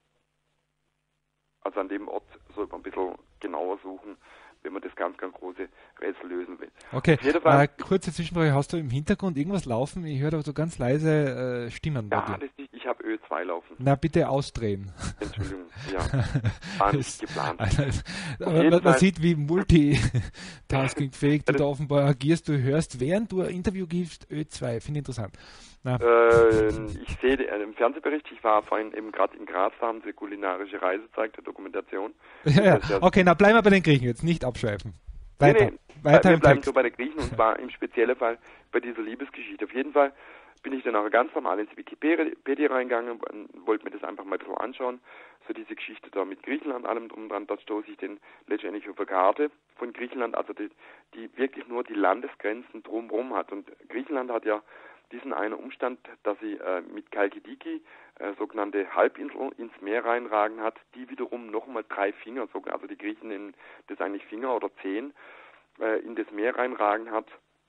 Also an dem Ort soll man ein bisschen genauer suchen, wenn man das ganz, ganz große Rätsel lösen will. Okay, äh, kurze Zwischenfrage, hast du im Hintergrund irgendwas laufen? Ich höre da so ganz leise äh, Stimmen bei ja, dir. Das, ich habe Ö zwei laufen. Na, bitte ausdrehen. Entschuldigung, ja. War nicht geplant. Also, aber man, man sieht, wie multitaskingfähig du da offenbar agierst. Du hörst, während du ein Interview gibst, Ö zwei. Finde ich interessant. Äh, ich sehe äh, im Fernsehbericht, ich war vorhin eben gerade in Graz, da haben sie kulinarische Reise gezeigt, der Dokumentation. Ja, ja. Okay, na bleiben wir bei den Griechen jetzt, nicht abschweifen. Weiter. Nee, nee, Weiter wir im bleiben Text. nur bei den Griechen, und zwar im speziellen Fall bei dieser Liebesgeschichte. Auf jeden Fall bin ich dann auch ganz normal ins Wikipedia reingegangen und wollte mir das einfach mal ein bisschen anschauen. So diese Geschichte da mit Griechenland, allem drum und dran, da stoße ich den letztendlich auf eine Karte von Griechenland, also die, die wirklich nur die Landesgrenzen drumherum hat. Und Griechenland hat ja diesen einen Umstand, dass sie äh, mit Chalkidiki äh, sogenannte Halbinsel ins Meer reinragen hat, die wiederum nochmal drei Finger, so, also die Griechen nennen das eigentlich Finger oder Zehen, äh, in das Meer reinragen hat.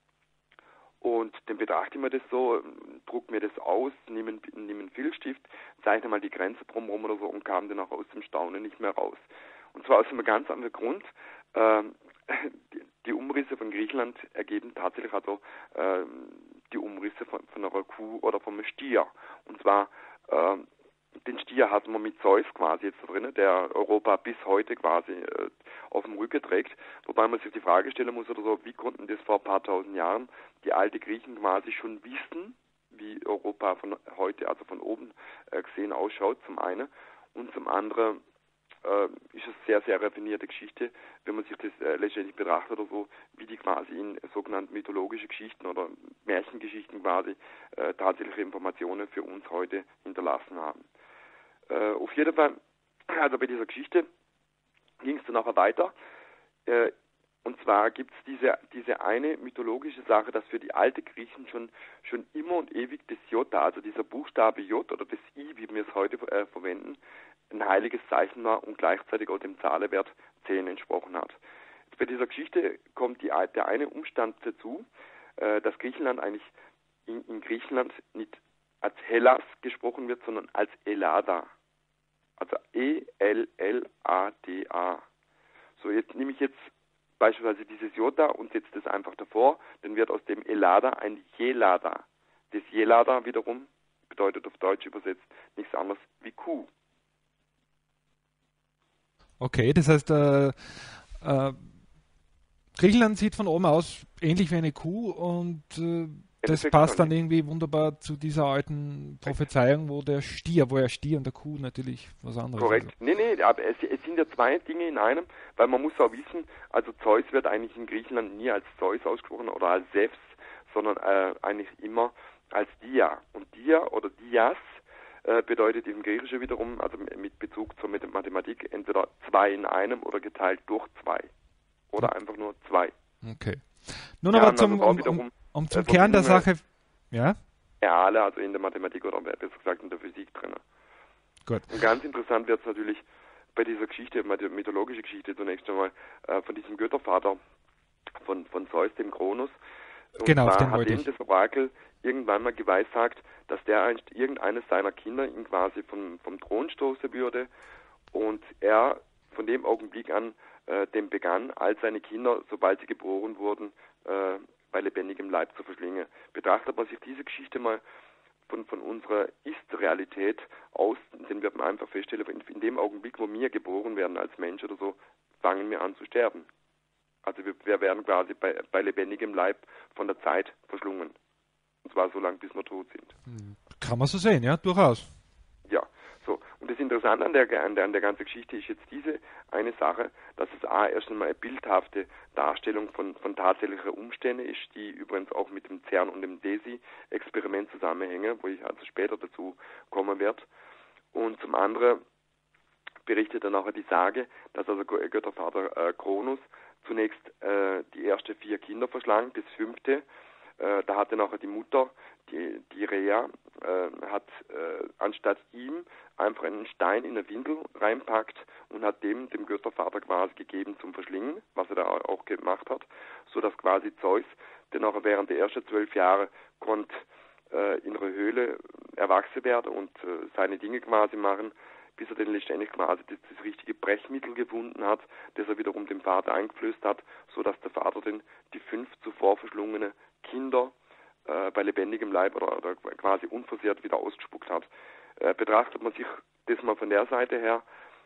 Und dann betrachte ich mir das so, druck mir das aus, nehme einen Filzstift, zeichne mal die Grenze drumherum oder so und kam dann auch aus dem Staunen nicht mehr raus. Und zwar aus einem ganz anderen Grund. Ähm, die, die Umrisse von Griechenland ergeben tatsächlich also ähm, die Umrisse von, von einer Kuh oder vom Stier. Und zwar ähm, den Stier hatten wir mit Zeus quasi jetzt da drin, der Europa bis heute quasi äh, auf dem Rücken trägt. Wobei man sich die Frage stellen muss oder so, wie konnten das vor ein paar tausend Jahren die alten Griechen quasi schon wissen, wie Europa von heute, also von oben äh, gesehen ausschaut, zum einen. Und zum anderen äh, ist es sehr, sehr raffinierte Geschichte, wenn man sich das äh, letztendlich betrachtet oder so, wie die quasi in sogenannten mythologische Geschichten oder Märchengeschichten quasi äh, tatsächliche Informationen für uns heute hinterlassen haben. Äh, auf jeden Fall, also bei dieser Geschichte ging es dann nachher weiter. Äh, und zwar gibt es diese, diese eine mythologische Sache, dass für die alten Griechen schon, schon immer und ewig das J, also dieser Buchstabe J oder das I, wie wir es heute äh, verwenden, ein heiliges Zeichen war und gleichzeitig auch dem Zahlenwert zehn entsprochen hat. Jetzt bei dieser Geschichte kommt die, der eine Umstand dazu, äh, dass Griechenland eigentlich in, in Griechenland nicht als Hellas gesprochen wird, sondern als Ellada. Also E L L A D A. So, jetzt nehme ich jetzt beispielsweise dieses Jota und setze das einfach davor, dann wird aus dem Ellada ein Jelada. Das Jelada wiederum bedeutet auf Deutsch übersetzt nichts anderes wie Kuh. Okay, das heißt, äh, äh, Griechenland sieht von oben aus ähnlich wie eine Kuh und äh, das passt dann irgendwie wunderbar zu dieser alten Prophezeiung, wo der Stier, wo ja Stier und der Kuh natürlich was anderes ist. Korrekt. Nee, nee, aber es, es sind ja zwei Dinge in einem, weil man muss auch wissen, also Zeus wird eigentlich in Griechenland nie als Zeus ausgesprochen oder als Zeus, sondern äh, eigentlich immer als Dia. Und Dia oder Dias äh, bedeutet im Griechischen wiederum, also mit Bezug zur Mathematik, entweder zwei in einem oder geteilt durch zwei. Oder okay. Einfach nur zwei. Okay. Nun ja, aber zum, also um, um, um zum äh, Kern der Sache, ja? Reale, also in der Mathematik oder besser gesagt in der Physik drin. Gut. Und ganz interessant wird es natürlich bei dieser Geschichte, mythologische Geschichte zunächst einmal, äh, von diesem Göttervater von, von Zeus, dem Kronos. Und genau, zwar den hat wollte ihm ich. das Orakel irgendwann mal geweissagt, dass der irgendeines seiner Kinder ihn quasi vom, vom Thron stoßen würde und er von dem Augenblick an äh, dem begann, all seine Kinder, sobald sie geboren wurden, äh, bei lebendigem Leib zu verschlingen. Betrachtet man sich diese Geschichte mal von, von unserer Ist-Realität aus, dann wird man einfach feststellen, in, in dem Augenblick, wo wir geboren werden als Mensch oder so, fangen wir an zu sterben. Also wir, wir werden quasi bei, bei lebendigem Leib von der Zeit verschlungen. Und zwar so lange, bis wir tot sind. Kann man so sehen, ja, durchaus. Ja, so. Und das Interessante an der, an der, an der ganzen Geschichte ist jetzt diese eine Sache, dass es A, erst einmal eine bildhafte Darstellung von, von tatsächlichen Umständen ist, die übrigens auch mit dem CERN und dem DESI-Experiment zusammenhängen, wo ich also später dazu kommen werde. Und zum anderen berichtet dann auch die Sage, dass also Göttervater äh, Kronos zunächst äh, die ersten vier Kinder verschlang, das fünfte Äh, da hatte nachher die Mutter, die, die Rea, äh, hat äh, anstatt ihm einfach einen Stein in eine Windel reinpackt und hat dem, dem Göttervater quasi gegeben zum Verschlingen, was er da auch gemacht hat, so dass quasi Zeus, der nachher während der ersten zwölf Jahre konnte äh, in einer Höhle erwachsen werden und äh, seine Dinge quasi machen, bis er dann letztendlich quasi das, das richtige Brechmittel gefunden hat, das er wiederum dem Vater eingeflößt hat, so dass der Vater dann die fünf zuvor verschlungene Kinder äh, bei lebendigem Leib oder, oder quasi unversehrt wieder ausgespuckt hat. Äh, betrachtet man sich das mal von der Seite her,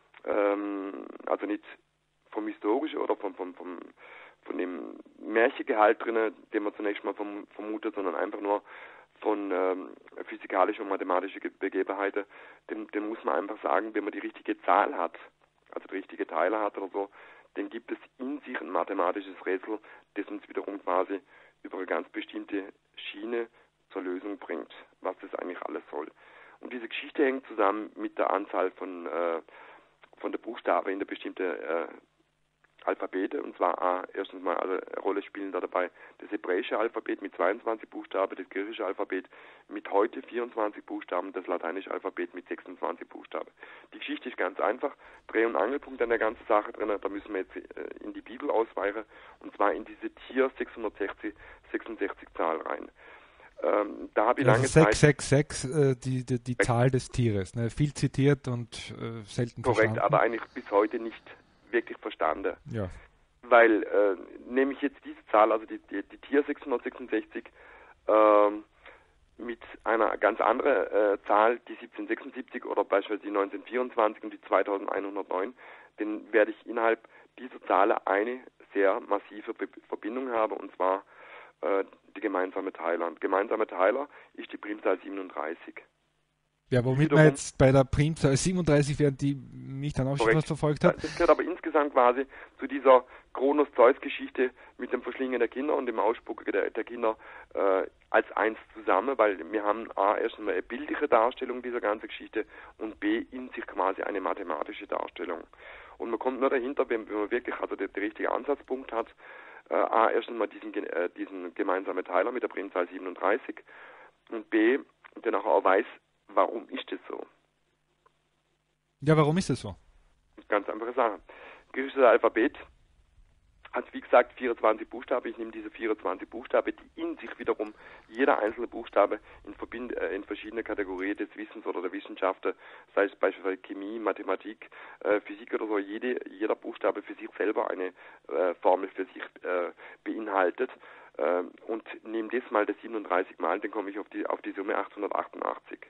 ähm, also nicht vom historischen oder vom, vom, vom, von dem Märchengehalt drinnen, den man zunächst mal verm vermutet, sondern einfach nur von ähm, physikalischen und mathematischen Begebenheiten, den, den muss man einfach sagen, wenn man die richtige Zahl hat, also die richtige Teile hat oder so, dann gibt es in sich ein mathematisches Rätsel, das uns wiederum quasi über eine ganz bestimmte Schiene zur Lösung bringt, was das eigentlich alles soll. Und diese Geschichte hängt zusammen mit der Anzahl von, äh, von der Buchstaben in der bestimmten äh, Alphabete, und zwar A, erstens mal eine Rolle spielen da dabei das hebräische Alphabet mit zweiundzwanzig Buchstaben, das griechische Alphabet mit heute vierundzwanzig Buchstaben, das lateinische Alphabet mit sechsundzwanzig Buchstaben. Die Geschichte ist ganz einfach, Dreh- und Angelpunkt an der ganzen Sache drin, da müssen wir jetzt äh, in die Bibel ausweichen, und zwar in diese Tier sechshundertsechzig, sechsundsechzig Zahl rein. Ähm, da habe ich lange also Zeit... sechs sechs sechs, äh, die, die, die Zahl des Tieres, ne? Viel zitiert und äh, selten Korrekt, verstanden. aber eigentlich bis heute nicht wirklich verstanden. Ja. Weil, äh, nehme ich jetzt diese Zahl, also die, die, die Tier sechshundertsechsundsechzig, äh, mit einer ganz anderen äh, Zahl, die siebzehnhundertsechsundsiebzig oder beispielsweise die neunzehnhundertvierundzwanzig und die zweitausendeinhundertneun, dann werde ich innerhalb dieser Zahlen eine sehr massive Be Verbindung haben, und zwar äh, die gemeinsame Teiler. Und gemeinsame Teiler ist die Primzahl siebenunddreißig. Ja, womit man jetzt bei der Primzahl siebenunddreißig, während die mich dann auch schon was verfolgt hat. Das gehört aber insgesamt quasi zu dieser Kronos-Zeus-Geschichte mit dem Verschlingen der Kinder und dem Ausspucken der, der Kinder äh, als eins zusammen, weil wir haben A, erstens eine bildliche Darstellung dieser ganzen Geschichte und B, in sich quasi eine mathematische Darstellung. Und man kommt nur dahinter, wenn, wenn man wirklich also den, den richtigen Ansatzpunkt hat, äh, A, erstens mal diesen, äh, diesen gemeinsamen Teiler mit der Primzahl siebenunddreißig und B, der nachher auch weiß, warum ist das so? Ja, warum ist das so? Ganz einfache Sache. Griechisches Alphabet hat, wie gesagt, vierundzwanzig Buchstaben. Ich nehme diese vierundzwanzig Buchstaben, die in sich wiederum jeder einzelne Buchstabe in, Verbind äh, in verschiedene Kategorien des Wissens oder der Wissenschaften, sei es beispielsweise Chemie, Mathematik, äh, Physik oder so, jede, jeder Buchstabe für sich selber eine äh, Formel für sich äh, beinhaltet. Äh, und nehme das mal das siebenunddreißig Mal, dann komme ich auf die, auf die Summe achthundertachtundachtzig.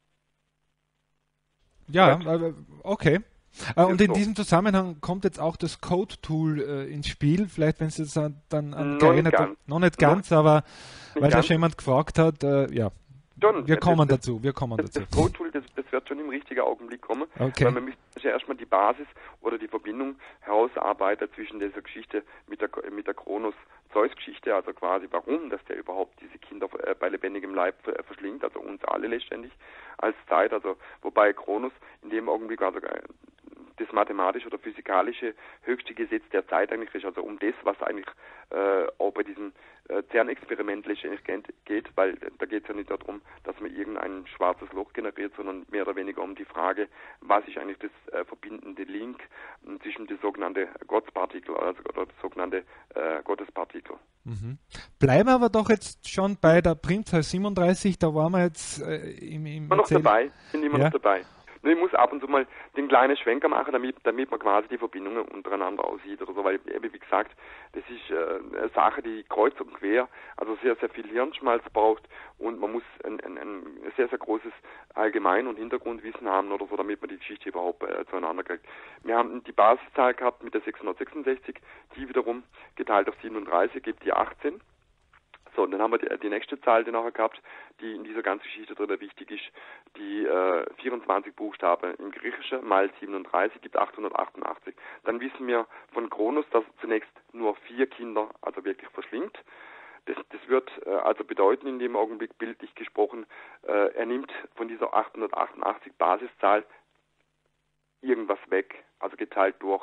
Ja, okay. Und in diesem Zusammenhang kommt jetzt auch das Code-Tool äh, ins Spiel. Vielleicht, wenn es jetzt dann, dann an noch nicht ganz, noch nicht ganz noch aber nicht weil da ganz. schon jemand gefragt hat, äh, ja, John, wir kommen das, dazu, wir kommen das, dazu. Das Code-Tool, das, das wird schon im richtigen Augenblick kommen, Okay. weil man müsste ja erstmal die Basis oder die Verbindung herausarbeiten zwischen dieser Geschichte mit der, mit der Kronos-Zeus-Geschichte, also quasi warum, dass der überhaupt diese Kinder äh, bei lebendigem Leib äh, verschlingt, also uns alle letztendlich als Zeit, also wobei Kronos in dem Augenblick also äh, das mathematische oder physikalische höchste Gesetz der Zeit eigentlich ist, also um das, was eigentlich äh, auch bei diesem äh, CERN-Experiment letztendlich geht, weil da geht es ja nicht darum, dass man irgendein schwarzes Loch generiert, sondern mehr oder weniger um die Frage, was ist eigentlich das äh, verbindende Link äh, zwischen dem sogenannten Gottespartikel, also oder das sogenannte äh, Gottespartikel. Mhm. Bleiben wir aber doch jetzt schon bei der Primzahl siebenunddreißig, da waren wir jetzt äh, im, im Immer noch dabei, sind immer ja. noch dabei. Nur ich muss ab und zu mal den kleinen Schwenker machen, damit, damit man quasi die Verbindungen untereinander aussieht oder so, weil eben, wie gesagt, das ist äh, eine Sache, die kreuz und quer, also sehr, sehr viel Hirnschmalz braucht und man muss ein, ein, ein sehr, sehr großes Allgemein- und Hintergrundwissen haben oder so, damit man die Geschichte überhaupt äh, zueinander kriegt. Wir haben die Basiszahl gehabt mit der sechshundertsechsundsechzig, die wiederum geteilt auf siebenunddreißig gibt die achtzehn. So, und dann haben wir die, die nächste Zahl, die nachher gehabt, die in dieser ganzen Geschichte drin wichtig ist, die äh, vierundzwanzig Buchstaben im Griechischen mal siebenunddreißig gibt achthundertachtundachtzig. Dann wissen wir von Kronos, dass er zunächst nur vier Kinder also wirklich verschlingt. Das, das wird äh, also bedeuten, in dem Augenblick bildlich gesprochen, äh, er nimmt von dieser achthundertachtundachtzig Basiszahl irgendwas weg, also geteilt durch.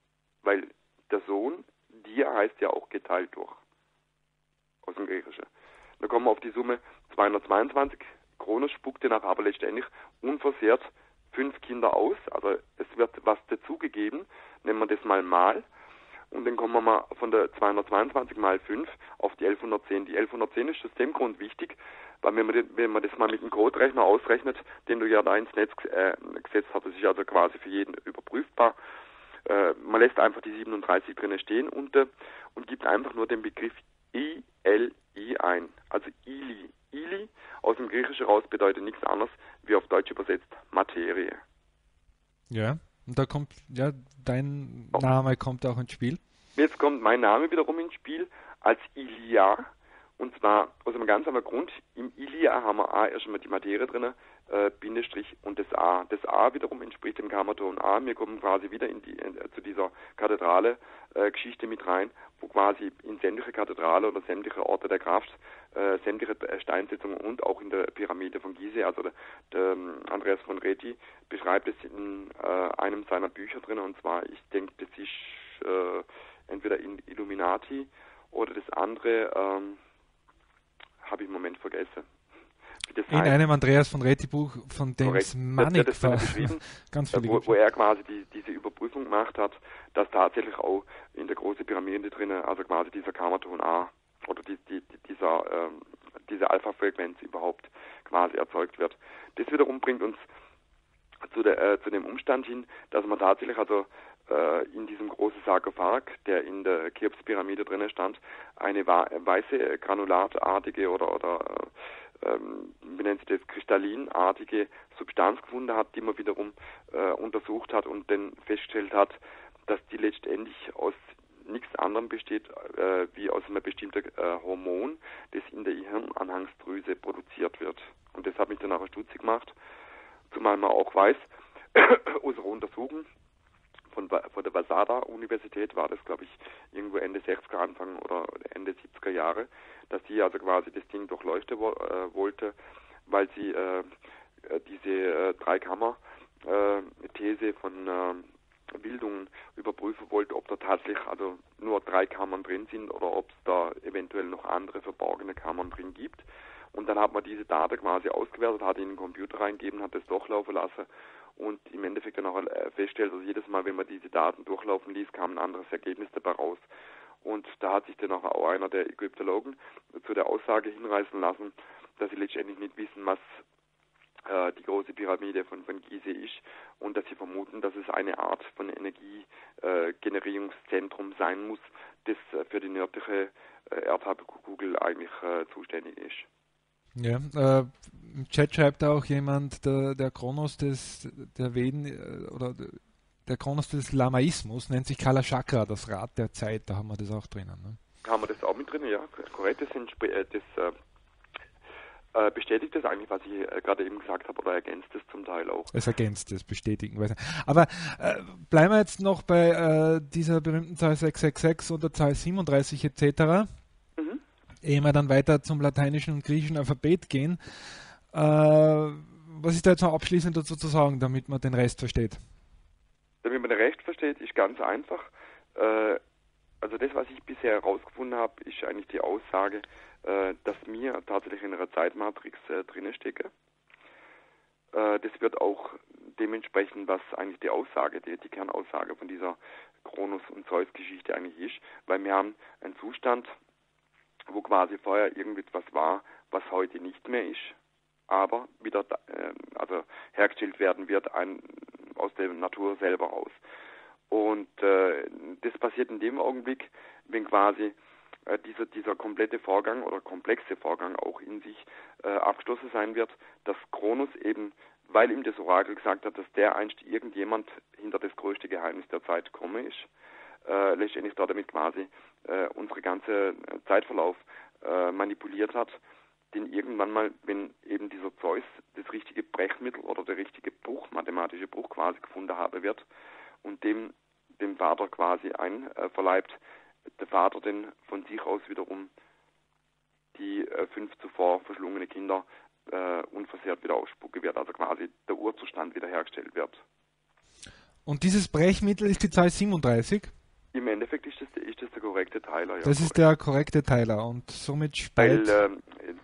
Weil der Sohn, Dia heißt ja auch geteilt durch. Aus dem Griechischen. dann kommen wir auf die Summe zweihundertzweiundzwanzig. Kronos spuckte nach aber letztendlich unversehrt fünf Kinder aus, also es wird was dazugegeben, nennen wir das mal mal, und dann kommen wir mal von der zweihundertzweiundzwanzig mal fünf auf die elfhundertzehn. Die elfhundertzehn ist aus dem Grund wichtig, weil wenn man, das, wenn man das mal mit einem Coderechner ausrechnet, den du ja da ins Netz äh, gesetzt hast, das ist also quasi für jeden überprüfbar, äh, man lässt einfach die siebenunddreißig drinnen stehen und, äh, und gibt einfach nur den Begriff I L I ein, also Ili. Ili aus dem Griechischen raus bedeutet nichts anderes wie auf Deutsch übersetzt Materie. Ja, und da kommt, ja, dein oh. Name kommt auch ins Spiel. Jetzt kommt mein Name wiederum ins Spiel als Ilia, und zwar aus einem ganz anderen Grund. Im Ilia haben wir A erst einmal die Materie drin, äh, Bindestrich und das A. Das A wiederum entspricht dem Kammerton A. Wir kommen quasi wieder in die, in, zu dieser Kathedrale äh, Geschichte mit rein, wo quasi in sämtliche Kathedrale oder sämtliche Orte der Kraft, äh, sämtliche Steinsetzungen und auch in der Pyramide von Gizeh, also der, der Andreas von Reti beschreibt es in äh, einem seiner Bücher drin, und zwar, ich denke, das ist äh, entweder in Illuminati oder das andere, ähm, habe ich im Moment vergessen. In einem Andreas von Reti Buch, von dem es Manik war, ganz viele wo, wo er quasi die, diese Überprüfung gemacht hat, dass tatsächlich auch in der großen Pyramide drinnen, also quasi dieser Kammerton A oder die, die, dieser, ähm, diese Alpha-Frequenz überhaupt quasi erzeugt wird. Das wiederum bringt uns zu, der, äh, zu dem Umstand hin, dass man tatsächlich also äh, in diesem großen Sarkophag, der in der Cheops-Pyramide drinnen stand, eine weiße granulatartige oder, oder ähm, wie nennt sich das, kristallinartige Substanz gefunden hat, die man wiederum äh, untersucht hat und dann festgestellt hat, dass die letztendlich aus nichts anderem besteht, äh, wie aus einem bestimmten äh, Hormon, das in der Hirnanhangsdrüse produziert wird. Und das hat mich dann auch stutzig gemacht, zumal man auch weiß, unsere Untersuchung von, von der Wasada-Universität war das, glaube ich, irgendwo Ende sechziger, Anfang oder Ende siebziger Jahre, dass sie also quasi das Ding durchleuchten wo, äh, wollte, weil sie äh, diese äh, Dreikammer-These äh, von äh, Bildungen überprüfen wollte, ob da tatsächlich also nur drei Kammern drin sind oder ob es da eventuell noch andere verborgene Kammern drin gibt. Und dann hat man diese Daten quasi ausgewertet, hat in den Computer reingegeben, hat das durchlaufen lassen und im Endeffekt dann auch feststellt, also jedes Mal, wenn man diese Daten durchlaufen ließ, kam ein anderes Ergebnis dabei raus. Und da hat sich dann auch einer der Ägyptologen zu der Aussage hinreißen lassen, dass sie letztendlich nicht wissen, was äh, die große Pyramide von, von Gizeh ist und dass sie vermuten, dass es eine Art von Energiegenerierungszentrum äh, sein muss, das äh, für die nördliche äh, Erdhalbkugel eigentlich äh, zuständig ist. Ja, äh, im Chat schreibt auch jemand, der, der Kronos des der Veden äh, oder der Kronos des Lamaismus nennt sich Kala Chakra, das Rad der Zeit, da haben wir das auch drinnen. Ne? Haben wir das auch mit drin, ja, korrekt. Das, sind, das äh, bestätigt das eigentlich, was ich äh, gerade eben gesagt habe, oder ergänzt es zum Teil auch. Es ergänzt es, bestätigen. Aber äh, bleiben wir jetzt noch bei äh, dieser berühmten Zahl sechs sechs sechs und der Zahl siebenunddreißig et cetera. Mhm. Ehe wir dann weiter zum lateinischen und griechischen Alphabet gehen. Äh, was ist da jetzt noch abschließend dazu zu sagen, damit man den Rest versteht? Damit man den Rest versteht, ist ganz einfach. Äh, also das, was ich bisher herausgefunden habe, ist eigentlich die Aussage, äh, dass wir tatsächlich in einer Zeitmatrix äh, drin stecken. Äh, das wird auch dementsprechend, was eigentlich die Aussage, die, die Kernaussage von dieser Kronos- und Zeus-Geschichte eigentlich ist, weil wir haben einen Zustand, wo quasi vorher irgendetwas war, was heute nicht mehr ist, aber wieder äh, also hergestellt werden wird ein, aus der Natur selber raus. Und äh, das passiert in dem Augenblick, wenn quasi äh, dieser, dieser komplette Vorgang oder komplexe Vorgang auch in sich äh, abgeschlossen sein wird, dass Kronos eben, weil ihm das Orakel gesagt hat, dass der einst irgendjemand hinter das größte Geheimnis der Zeit komme ist, äh, letztendlich da damit quasi äh, unsere ganze Zeitverlauf äh, manipuliert hat, den irgendwann mal, wenn eben dieser Zeus das richtige Brechmittel oder der richtige Bruch, mathematische Bruch quasi gefunden haben wird und dem dem Vater quasi einverleibt, äh, der Vater denn von sich aus wiederum die äh, fünf zuvor verschlungene Kinder äh, unversehrt wieder ausspucken wird, also quasi der Urzustand wiederhergestellt wird. Und dieses Brechmittel ist die Zahl siebenunddreißig? Im Endeffekt ist das, ist das der korrekte Teiler. Ja, das ist korrekt. der korrekte Teiler und somit speit... Weil äh,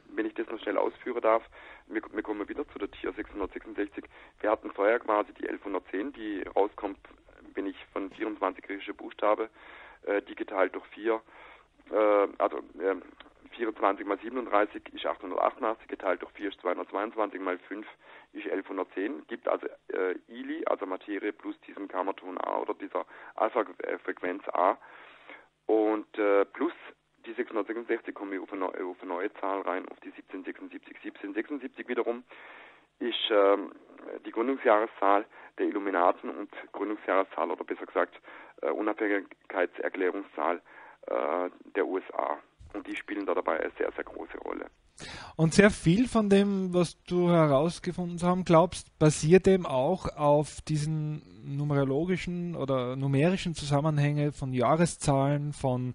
schnell ausführen darf. Wir, wir kommen wieder zu der Tier sechshundertsechsundsechzig. Wir hatten vorher quasi die elfhundertzehn, die rauskommt, wenn ich von vierundzwanzig griechische Buchstaben, äh, die geteilt durch vier, äh, also äh, vierundzwanzig mal siebenunddreißig ist achthundertachtundachtzig, geteilt durch vier ist zweihundertzweiundzwanzig, mal fünf ist elfhundertzehn, gibt also äh, I L I, also Materie plus diesem Kammerton A oder dieser Alpha-Frequenz A, und äh, plus die sechshundertsechsundsechzig kommen wir auf eine, auf eine neue Zahl rein, auf die siebzehnhundertsechsundsiebzig. siebzehnhundertsechsundsiebzig wiederum ist ähm, die Gründungsjahreszahl der Illuminaten und Gründungsjahreszahl, oder besser gesagt äh, Unabhängigkeitserklärungszahl äh, der U S A. Und die spielen da dabei eine sehr, sehr große Rolle. Und sehr viel von dem, was du herausgefunden haben glaubst, basiert eben auch auf diesen numerologischen oder numerischen Zusammenhänge von Jahreszahlen, von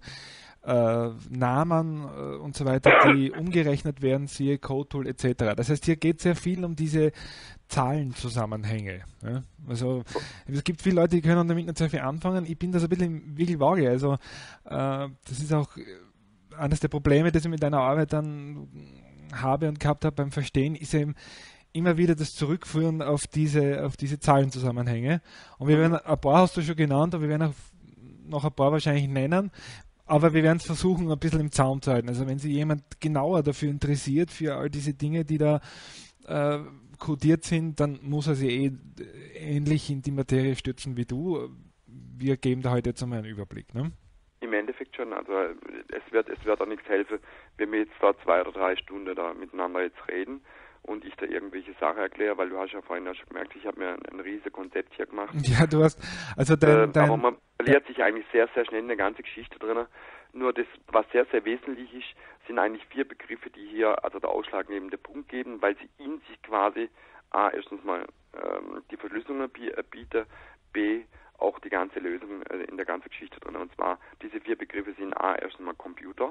äh, Namen äh, und so weiter, die umgerechnet werden, siehe Code-Tool et cetera. Das heißt, hier geht sehr viel um diese Zahlenzusammenhänge. Ja? Also es gibt viele Leute, die können damit nicht sehr viel anfangen. Ich bin da so ein bisschen im Wickelwaage. Also äh, das ist auch eines der Probleme, das ich mit deiner Arbeit dann habe und gehabt habe beim Verstehen, ist eben immer wieder das Zurückführen auf diese, auf diese Zahlenzusammenhänge. Und wir werden, ein paar hast du schon genannt, aber wir werden auch noch ein paar wahrscheinlich nennen, aber wir werden es versuchen, ein bisschen im Zaum zu halten. Also wenn sich jemand genauer dafür interessiert, für all diese Dinge, die da äh, kodiert sind, dann muss er sich eh ähnlich in die Materie stürzen wie du. Wir geben da heute jetzt einmal einen Überblick, ne? Im Endeffekt schon, also es wird es wird auch nichts helfen, wenn wir jetzt da zwei oder drei Stunden da miteinander jetzt reden und ich da irgendwelche Sachen erkläre, weil du hast ja vorhin ja schon gemerkt, ich habe mir ein, ein riesiges Konzept hier gemacht. Ja, du hast, also dein, äh, dein, aber man verliert sich eigentlich sehr, sehr schnell in eine ganze Geschichte drin. Nur das, was sehr, sehr wesentlich ist, sind eigentlich vier Begriffe, die hier also der ausschlaggebende Punkt geben, weil sie in sich quasi A, erstens mal ähm, die Verschlüsselung bieten, B, auch die ganze Lösung äh, in der ganzen Geschichte drin. Und zwar, diese vier Begriffe sind A, erst einmal Computer,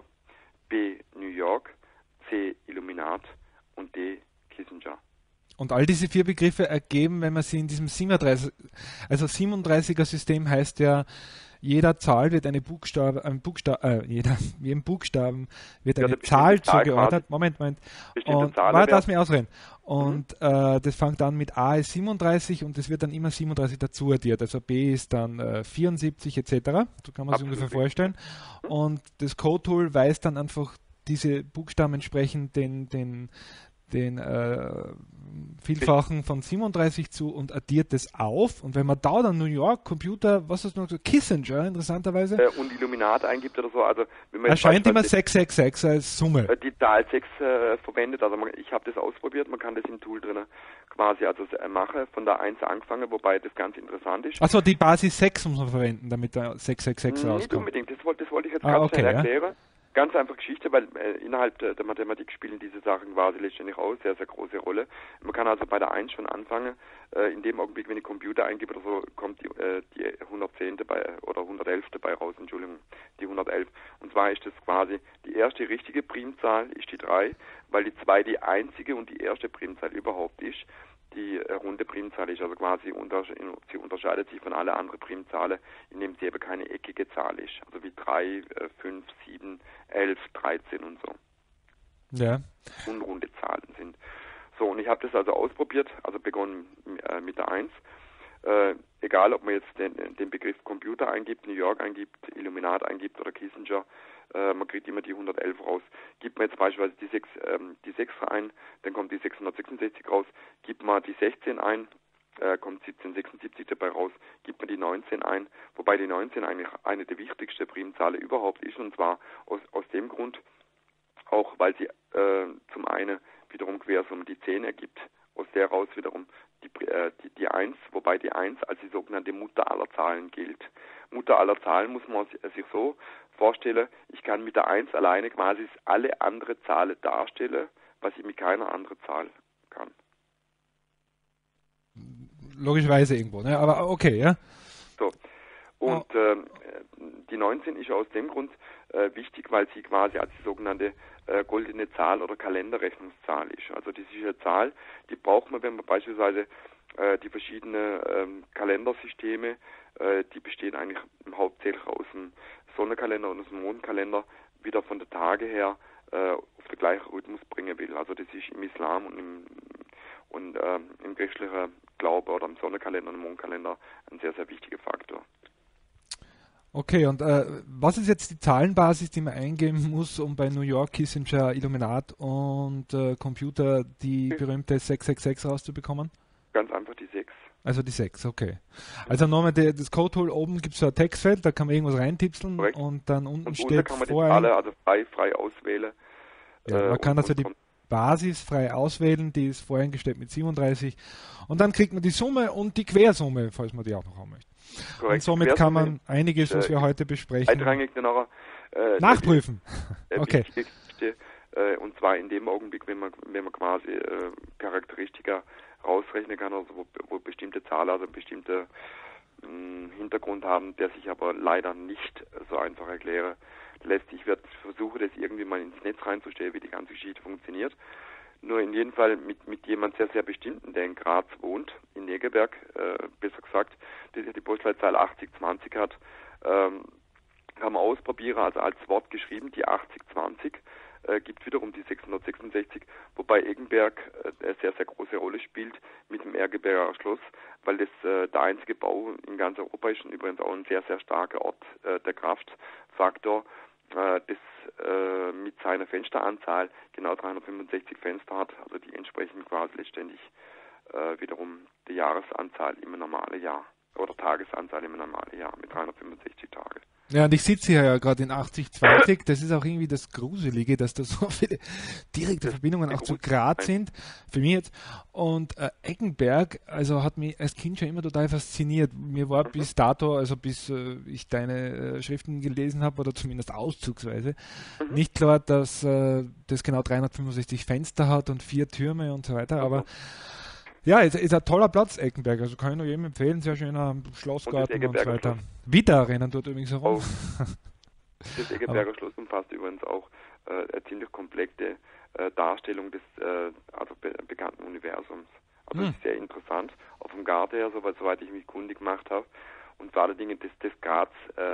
B, New York, C, Illuminat und D, Kissinger. Und all diese vier Begriffe ergeben, wenn man sie in diesem siebenunddreißig, also siebenunddreißiger System heißt ja, jeder Zahl wird eine Buchstabe, ein Buchstabe, äh, jeder, jedem Buchstaben wird eine ja, Zahl zugeordnet. Moment, Moment. Und warte, lass mich ausreden. Und mhm. äh, das fängt an mit A ist siebenunddreißig und es wird dann immer siebenunddreißig dazu addiert. Also B ist dann äh, vierundsiebzig et cetera. So kann man sich ungefähr vorstellen. Mhm. Und das Code-Tool weist dann einfach diese Buchstaben entsprechend den, den den äh, Vielfachen von siebenunddreißig zu und addiert das auf. Und wenn man da dann New York, Computer, was hast du noch gesagt, Kissinger, interessanterweise. Äh, und Illuminat eingibt oder so. Also wenn man erscheint immer sechs sechs sechs als Summe. Die Zahl sechs äh, verwendet, also man, ich habe das ausprobiert, man kann das im Tool drin quasi also äh, machen, von der eins angefangen, wobei das ganz interessant ist. Achso, die Basis sechs muss man verwenden, damit da sechs sechs sechs rauskommt. Nicht unbedingt, das wollte das wollte ich jetzt ah, ganz okay, schnell ja. erklären. Ganz einfache Geschichte, weil äh, innerhalb der, der Mathematik spielen diese Sachen quasi letztendlich auch sehr, sehr große Rolle. Man kann also bei der eins schon anfangen. Äh, in dem Augenblick, wenn ich Computer eingebe oder so, kommt die, äh, die hundertzehn dabei oder hundertelf dabei raus, Entschuldigung, die hundertelf. Und zwar ist das quasi die erste richtige Primzahl ist die drei, weil die zwei die einzige und die erste Primzahl überhaupt ist. Die äh, runde Primzahl ist, also quasi unter, sie unterscheidet sich von allen anderen Primzahlen, indem sie eben keine eckige Zahl ist. Also wie drei, fünf, sieben, elf, dreizehn und so. Ja. Unrunde Zahlen sind. So, und ich habe das also ausprobiert, also begonnen äh, mit der eins. Äh, egal, ob man jetzt den, den Begriff Computer eingibt, New York eingibt, Illuminat eingibt oder Kissinger, äh, man kriegt immer die hundertelf raus. Gibt man jetzt beispielsweise die sechs, ähm, die sechs ein, dann kommt die sechshundertsechsundsechzig raus. Gibt man die sechzehn ein, äh, kommt siebzehnhundertsechsundsiebzig dabei raus. Gibt man die neunzehn ein, wobei die neunzehn eigentlich eine der wichtigsten Primzahlen überhaupt ist, und zwar aus, aus dem Grund, auch weil sie äh, zum einen wiederum Quersumme die zehn ergibt, aus der raus wiederum die, äh, die, die eins, wobei die eins als die sogenannte Mutter aller Zahlen gilt. Mutter aller Zahlen muss man sich so vorstellen, ich kann mit der eins alleine quasi alle andere Zahlen darstellen, was ich mit keiner anderen Zahl kann. Logischerweise irgendwo, ne? Aber okay, ja. So. Und oh. äh, die neunzehn ist aus dem Grund äh, wichtig, weil sie quasi als die sogenannte äh, goldene Zahl oder Kalenderrechnungszahl ist. Also das ist eine Zahl, die braucht man, wenn man beispielsweise äh, die verschiedenen ähm, Kalendersysteme, äh, die bestehen eigentlich hauptsächlich aus dem Sonnenkalender und aus dem Mondkalender, wieder von der Tage her äh, auf den gleichen Rhythmus bringen will. Also das ist im Islam und im, und, äh, im christlichen Glaube oder im Sonnenkalender und im Mondkalender ein sehr, sehr wichtiger Faktor. Okay, und äh, was ist jetzt die Zahlenbasis, die man eingeben muss, um bei New York, Kissinger, Illuminat und äh, Computer die berühmte sechs sechs sechs rauszubekommen? Ganz einfach die sechs. Also die sechs, okay. Also nochmal die, das Code-Tool oben gibt es so ein Textfeld, da kann man irgendwas reintipseln. Korrekt. Und dann unten und steht kann man vor die Zahl also frei, frei auswählen. Ja, man äh, kann also die Basis frei auswählen, die ist voreingestellt mit siebenunddreißig und dann kriegt man die Summe und die Quersumme, falls man die auch noch haben möchte. Korrekt. Und somit kann man einiges, was äh, wir heute besprechen, einrangig nachher, äh, nachprüfen. Äh, okay. Äh, und zwar in dem Augenblick, wenn man, wenn man quasi äh, Charakteristika rausrechnen kann, also wo, wo bestimmte Zahlen, also bestimmte mh, Hintergrund haben, der sich aber leider nicht so einfach erklären lässt. Ich werde versuchen, das irgendwie mal ins Netz reinzustellen, wie die ganze Geschichte funktioniert. Nur in jedem Fall mit, mit jemand sehr, sehr Bestimmten, der in Graz wohnt, in Negeberg, äh, besser gesagt, der die Postleitzahl achtzig zwanzig hat, ähm, kann man ausprobieren, also als Wort geschrieben, die achtzig zwanzig, äh, gibt wiederum die sechshundertsechsundsechzig, wobei Eggenberg äh, eine sehr, sehr große Rolle spielt mit dem Ergeberger Schloss, weil das äh, der einzige Bau in ganz Europa ist und übrigens auch ein sehr, sehr starker Ort äh, der Kraftfaktor, äh, das äh, mit seiner Fensteranzahl genau dreihundertfünfundsechzig Fenster hat, also die entsprechen quasi letztendlich äh, wiederum die Jahresanzahl im normalen Jahr oder Tagesanzahl im normalen Jahr mit dreihundertfünfundsechzig Tagen. Ja, und ich sitze hier ja gerade in achtzig zwanzig, das ist auch irgendwie das Gruselige, dass da so viele direkte Verbindungen auch zu Graz sind, für mich jetzt. Und äh, Eggenberg, also hat mich als Kind schon immer total fasziniert. Mir war mhm. bis dato, also bis äh, ich deine äh, Schriften gelesen habe, oder zumindest auszugsweise, mhm. nicht klar, dass äh, das genau dreihundertfünfundsechzig Fenster hat und vier Türme und so weiter, aber ja, ist, ist ein toller Platz, Eggenberg. Also kann ich nur jedem empfehlen. Sehr schöner Schlossgarten und, und so weiter. Wieder rennen dort übrigens herum. Oh. Das Eggenberger Schloss umfasst übrigens auch äh, eine ziemlich komplexe äh, Darstellung des äh, also be bekannten Universums. Also hm. das ist sehr interessant. Auf dem Garten her, soweit, soweit ich mich kundig gemacht habe. Und vor allen Dingen, das, das Graz äh,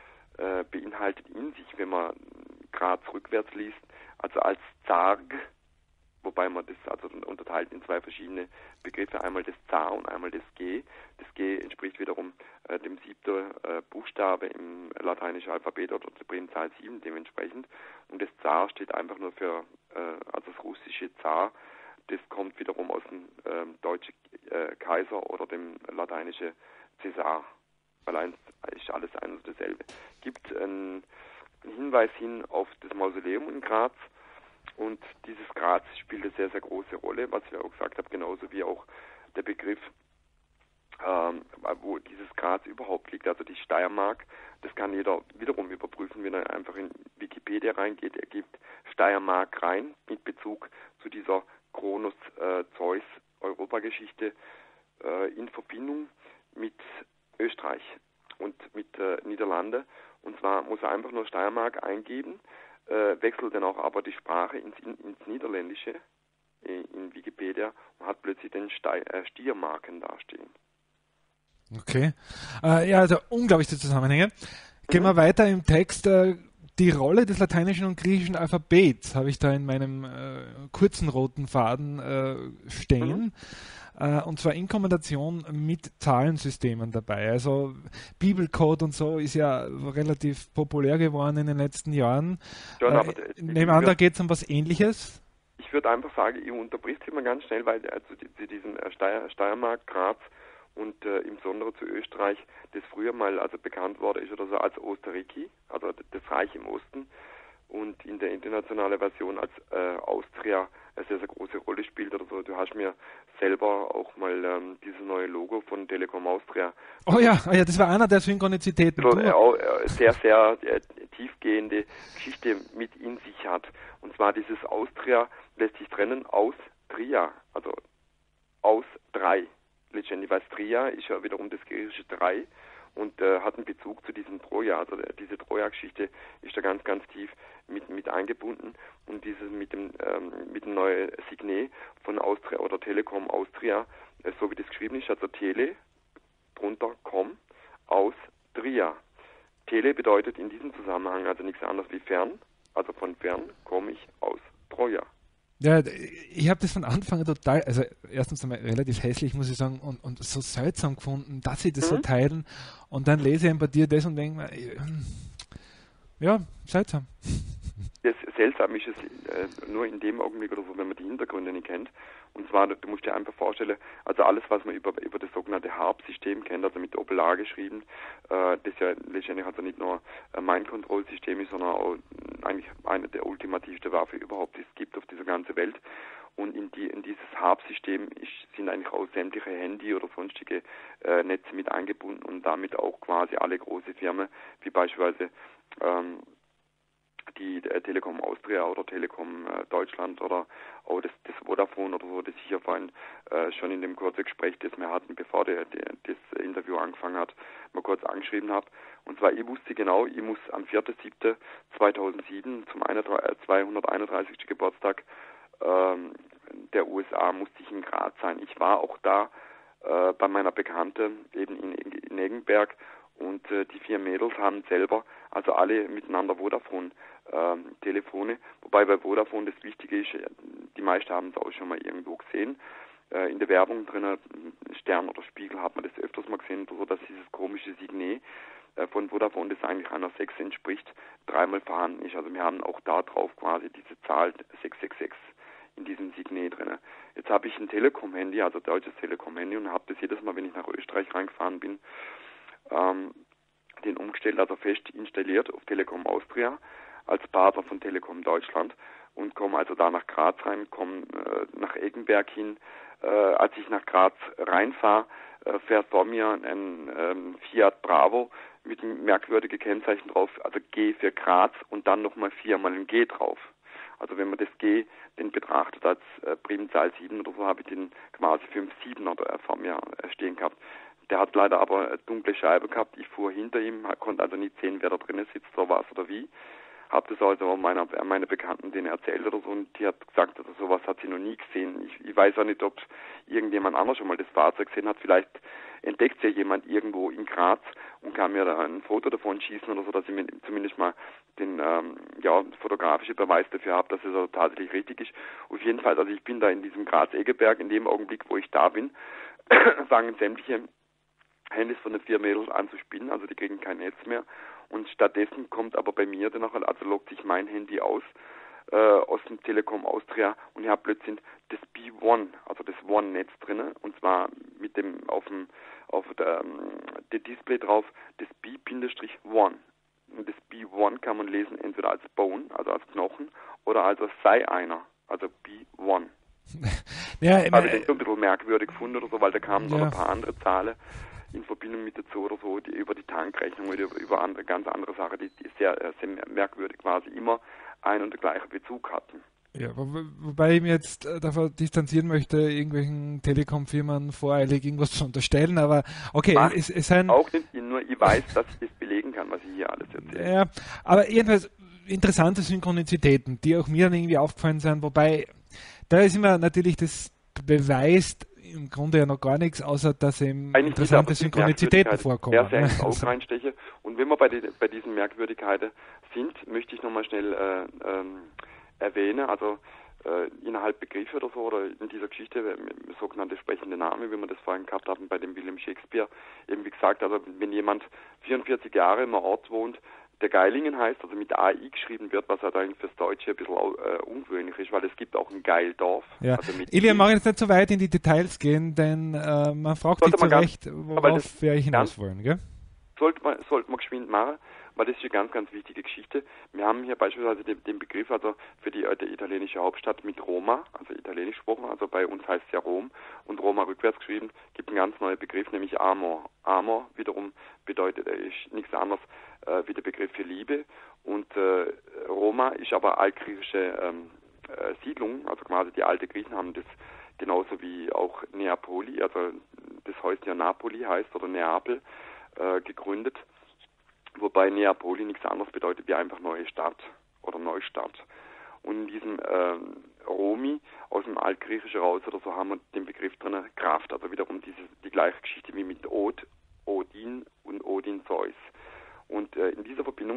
äh, beinhaltet in sich, wenn man Graz rückwärts liest, also als Zarg, wobei man das also unterteilt in zwei verschiedene Begriffe, einmal das Zar und einmal das G. Das G entspricht wiederum äh, dem siebten äh, Buchstabe im lateinischen Alphabet oder der Primzahl sieben dementsprechend. Und das Zar steht einfach nur für, äh, also das russische Zar. Das kommt wiederum aus dem äh, deutschen äh, Kaiser oder dem lateinischen Cäsar. Weil eins ist alles ein und dasselbe. Gibt einen Hinweis hin auf das Mausoleum in Graz. Und dieses Graz spielt eine sehr, sehr große Rolle, was ich auch gesagt habe, genauso wie auch der Begriff, ähm, wo dieses Graz überhaupt liegt, also die Steiermark. Das kann jeder wiederum überprüfen, wenn er einfach in Wikipedia reingeht. Er gibt Steiermark rein mit Bezug zu dieser Kronos-Zeus-Europageschichte äh, in Verbindung mit Österreich und mit äh, Niederlande. Und zwar muss er einfach nur Steiermark eingeben, Äh, wechselt dann auch aber die Sprache ins, in, ins Niederländische äh, in Wikipedia und hat plötzlich den Stei äh, Stiermarken dastehen. Okay. Äh, ja, also unglaubliche Zusammenhänge. Gehen mhm. wir weiter im Text. Äh, die Rolle des lateinischen und griechischen Alphabets habe ich da in meinem äh, kurzen roten Faden äh, stehen. Mhm. Und zwar in Kombination mit Zahlensystemen dabei. Also Bibelcode und so ist ja relativ populär geworden in den letzten Jahren. John, aber äh, nehmen an, da geht es um was Ähnliches. Ich würde einfach sagen, ich unterbricht immer ganz schnell, weil also die, die, diesen Steier, Steiermark, Graz und äh, im Besonderen zu Österreich, das früher mal also bekannt wurde, ist oder so als Osterriki, also das Reich im Osten. Und in der internationalen Version als äh, Austria eine sehr, sehr große Rolle spielt oder so. Du hast mir selber auch mal ähm, dieses neue Logo von Telekom Austria. Oh ja, oh ja, das war einer der Synchronizitäten. Also, äh, auch, äh, sehr, sehr äh, tiefgehende Geschichte mit in sich hat. Und zwar dieses Austria lässt sich trennen aus Tria, also aus drei. Letztendlich, weil Tria ist ja wiederum das griechische drei. Und äh, hat einen Bezug zu diesem Troja. Also äh, diese Troja-Geschichte ist da ganz, ganz tief mit, mit eingebunden. Und dieses mit dem ähm, mit dem neuen Signet von Austria oder Telekom Austria, äh, so wie das geschrieben ist, also Tele, drunter Com, Austria. Tele bedeutet in diesem Zusammenhang also nichts anderes wie fern. Also von fern komme ich aus Troja. Ja, ich habe das von Anfang an total, also erstens einmal relativ hässlich, muss ich sagen, und, und so seltsam gefunden, dass sie das mhm. so teilen. Und dann lese ich bei dir das und denke mir, ja, seltsam. Das seltsam ist es äh, nur in dem Augenblick oder so, wenn man die Hintergründe nicht kennt. Und zwar, du musst dir einfach vorstellen, also alles, was man über, über das sogenannte Harp-System kennt, also mit Doppel A geschrieben, äh, das ja letztendlich also nicht nur ein Mind-Control-System ist, sondern auch eigentlich eine der ultimativsten Waffen überhaupt, die es gibt auf dieser ganzen Welt. Und in, die, in dieses Harp-System sind eigentlich auch sämtliche Handy- oder sonstige äh, Netze mit eingebunden und damit auch quasi alle große Firmen, wie beispielsweise ähm, die äh, Telekom Austria oder Telekom äh, Deutschland oder auch das, das Vodafone oder so, das ich ja vorhin äh, schon in dem kurzen Gespräch, das wir hatten, bevor der, der, das Interview angefangen hat, mal kurz angeschrieben habe. Und zwar, ich wusste genau, ich muss am vierten siebten zweitausendsieben zum zweihunderteinunddreißigsten Geburtstag ähm, der U S A musste ich in Graz sein. Ich war auch da äh, bei meiner Bekannte eben in, in Eggenberg. Und äh, die vier Mädels haben selber, also alle miteinander Vodafone-Telefone, ähm, wobei bei Vodafone das Wichtige ist, die meisten haben es auch schon mal irgendwo gesehen, äh, in der Werbung drin, Stern oder Spiegel hat man das öfters mal gesehen, so dass dieses komische Signet äh, von Vodafone, das eigentlich einer sechs entspricht, dreimal vorhanden ist. Also wir haben auch da drauf quasi diese Zahl sechs sechs sechs in diesem Signet drin. Jetzt habe ich ein Telekom-Handy, also deutsches Telekom-Handy, und habe das jedes Mal, wenn ich nach Österreich reingefahren bin, ähm, den umgestellt, also fest installiert auf Telekom Austria als Partner von Telekom Deutschland und komme also da nach Graz rein, komme äh, nach Eggenberg hin. Äh, als ich nach Graz reinfahre, äh, fährt vor mir ein ähm, Fiat Bravo mit einem merkwürdigen Kennzeichen drauf, also G für Graz und dann nochmal viermal ein G drauf. Also wenn man das G den betrachtet als äh, Primzahl sieben oder so, habe ich den quasi fünf sieben oder vor mir äh, stehen gehabt. Der hat leider aber eine dunkle Scheibe gehabt. Ich fuhr hinter ihm, konnte also nicht sehen, wer da drinnen sitzt, so was oder wie. Hab das also meiner, meine Bekannten denen erzählt oder so und die hat gesagt, also sowas hat sie noch nie gesehen. Ich, ich weiß auch nicht, ob irgendjemand anders schon mal das Fahrzeug gesehen hat. Vielleicht entdeckt ja jemand irgendwo in Graz und kann mir da ein Foto davon schießen oder so, dass ich mir zumindest mal den ähm, ja, fotografischen Beweis dafür habe, dass es also tatsächlich richtig ist. Auf jeden Fall, also ich bin da in diesem Graz-Eggeberg, in dem Augenblick, wo ich da bin, fangen sämtliche Handys von den vier Mädels an zu spinnen, also die kriegen kein Netz mehr. Und stattdessen kommt aber bei mir dann auch, also loggt sich mein Handy aus, äh, aus dem Telekom Austria und ich habe plötzlich das B eins, also das One-Netz drin, und zwar mit dem auf dem auf der, ähm, der Display drauf, das B eins. Und das B eins kann man lesen entweder als Bone, also als Knochen, oder als sei einer, also B eins. Ja, ich habe ich den so ein bisschen merkwürdig gefunden oder so, weil da kamen ja. noch ein paar andere Zahlen in Verbindung mit dazu oder so, die über die Tankrechnung oder über, über andere, ganz andere Sachen, die, die sehr, sehr merkwürdig quasi immer einen und der gleichen Bezug hatten. Ja, wo, wobei ich mich jetzt davon distanzieren möchte, irgendwelchen Telekom-Firmen voreilig irgendwas zu unterstellen, aber okay, Macht es ist ein... Auch nicht, nur ich weiß, dass ich das belegen kann, was ich hier alles erzähle. Ja, aber jedenfalls interessante Synchronizitäten, die auch mir dann irgendwie aufgefallen sind, wobei da ist immer natürlich das beweist im Grunde ja noch gar nichts, außer dass eben Eigentlich interessante Synchronizitäten vorkommen. Ja, sehr ins Auge reinsteche. Und wenn wir bei, die, bei diesen Merkwürdigkeiten sind, möchte ich nochmal schnell äh, ähm, erwähnen, also äh, innerhalb Begriffe oder so, oder in dieser Geschichte, äh, sogenannte sprechende Namen, wie wir das vorhin gehabt haben bei dem William Shakespeare, eben wie gesagt, also wenn jemand vierundvierzig Jahre im Ort wohnt, der Geilingen heißt, also mit A I geschrieben wird, was halt eigentlich fürs Deutsche ein bisschen äh, ungewöhnlich ist, weil es gibt auch ein Geildorf. Ja. Also mit Ilja, mag jetzt nicht so weit in die Details gehen, denn äh, man fragt sich zu Recht, worauf wir hinaus wollen, gell? Sollte man, sollte man geschwind machen, weil das ist eine ganz, ganz wichtige Geschichte. Wir haben hier beispielsweise den, den Begriff, also für die, die italienische Hauptstadt mit Roma, also italienisch gesprochen, also bei uns heißt es ja Rom, und Roma rückwärts geschrieben, gibt einen ganz neuen Begriff, nämlich Amor. Amor wiederum bedeutet, er ist nichts anderes äh, wie der Begriff für Liebe, und äh, Roma ist aber altgriechische ähm, äh, Siedlung, also quasi die alten Griechen haben das genauso wie auch Neapoli, also das heißt ja Napoli heißt oder Neapel, äh, gegründet. Wobei Neapoli nichts anderes bedeutet wie einfach neue Stadt oder Neustart. Und in diesem äh, Romi aus dem Altgriechischen raus oder so haben wir den Begriff drin, Kraft, also wiederum diese, die gleiche Geschichte wie mit Od, Odin und Odin Zeus. Und äh, in dieser Verbindung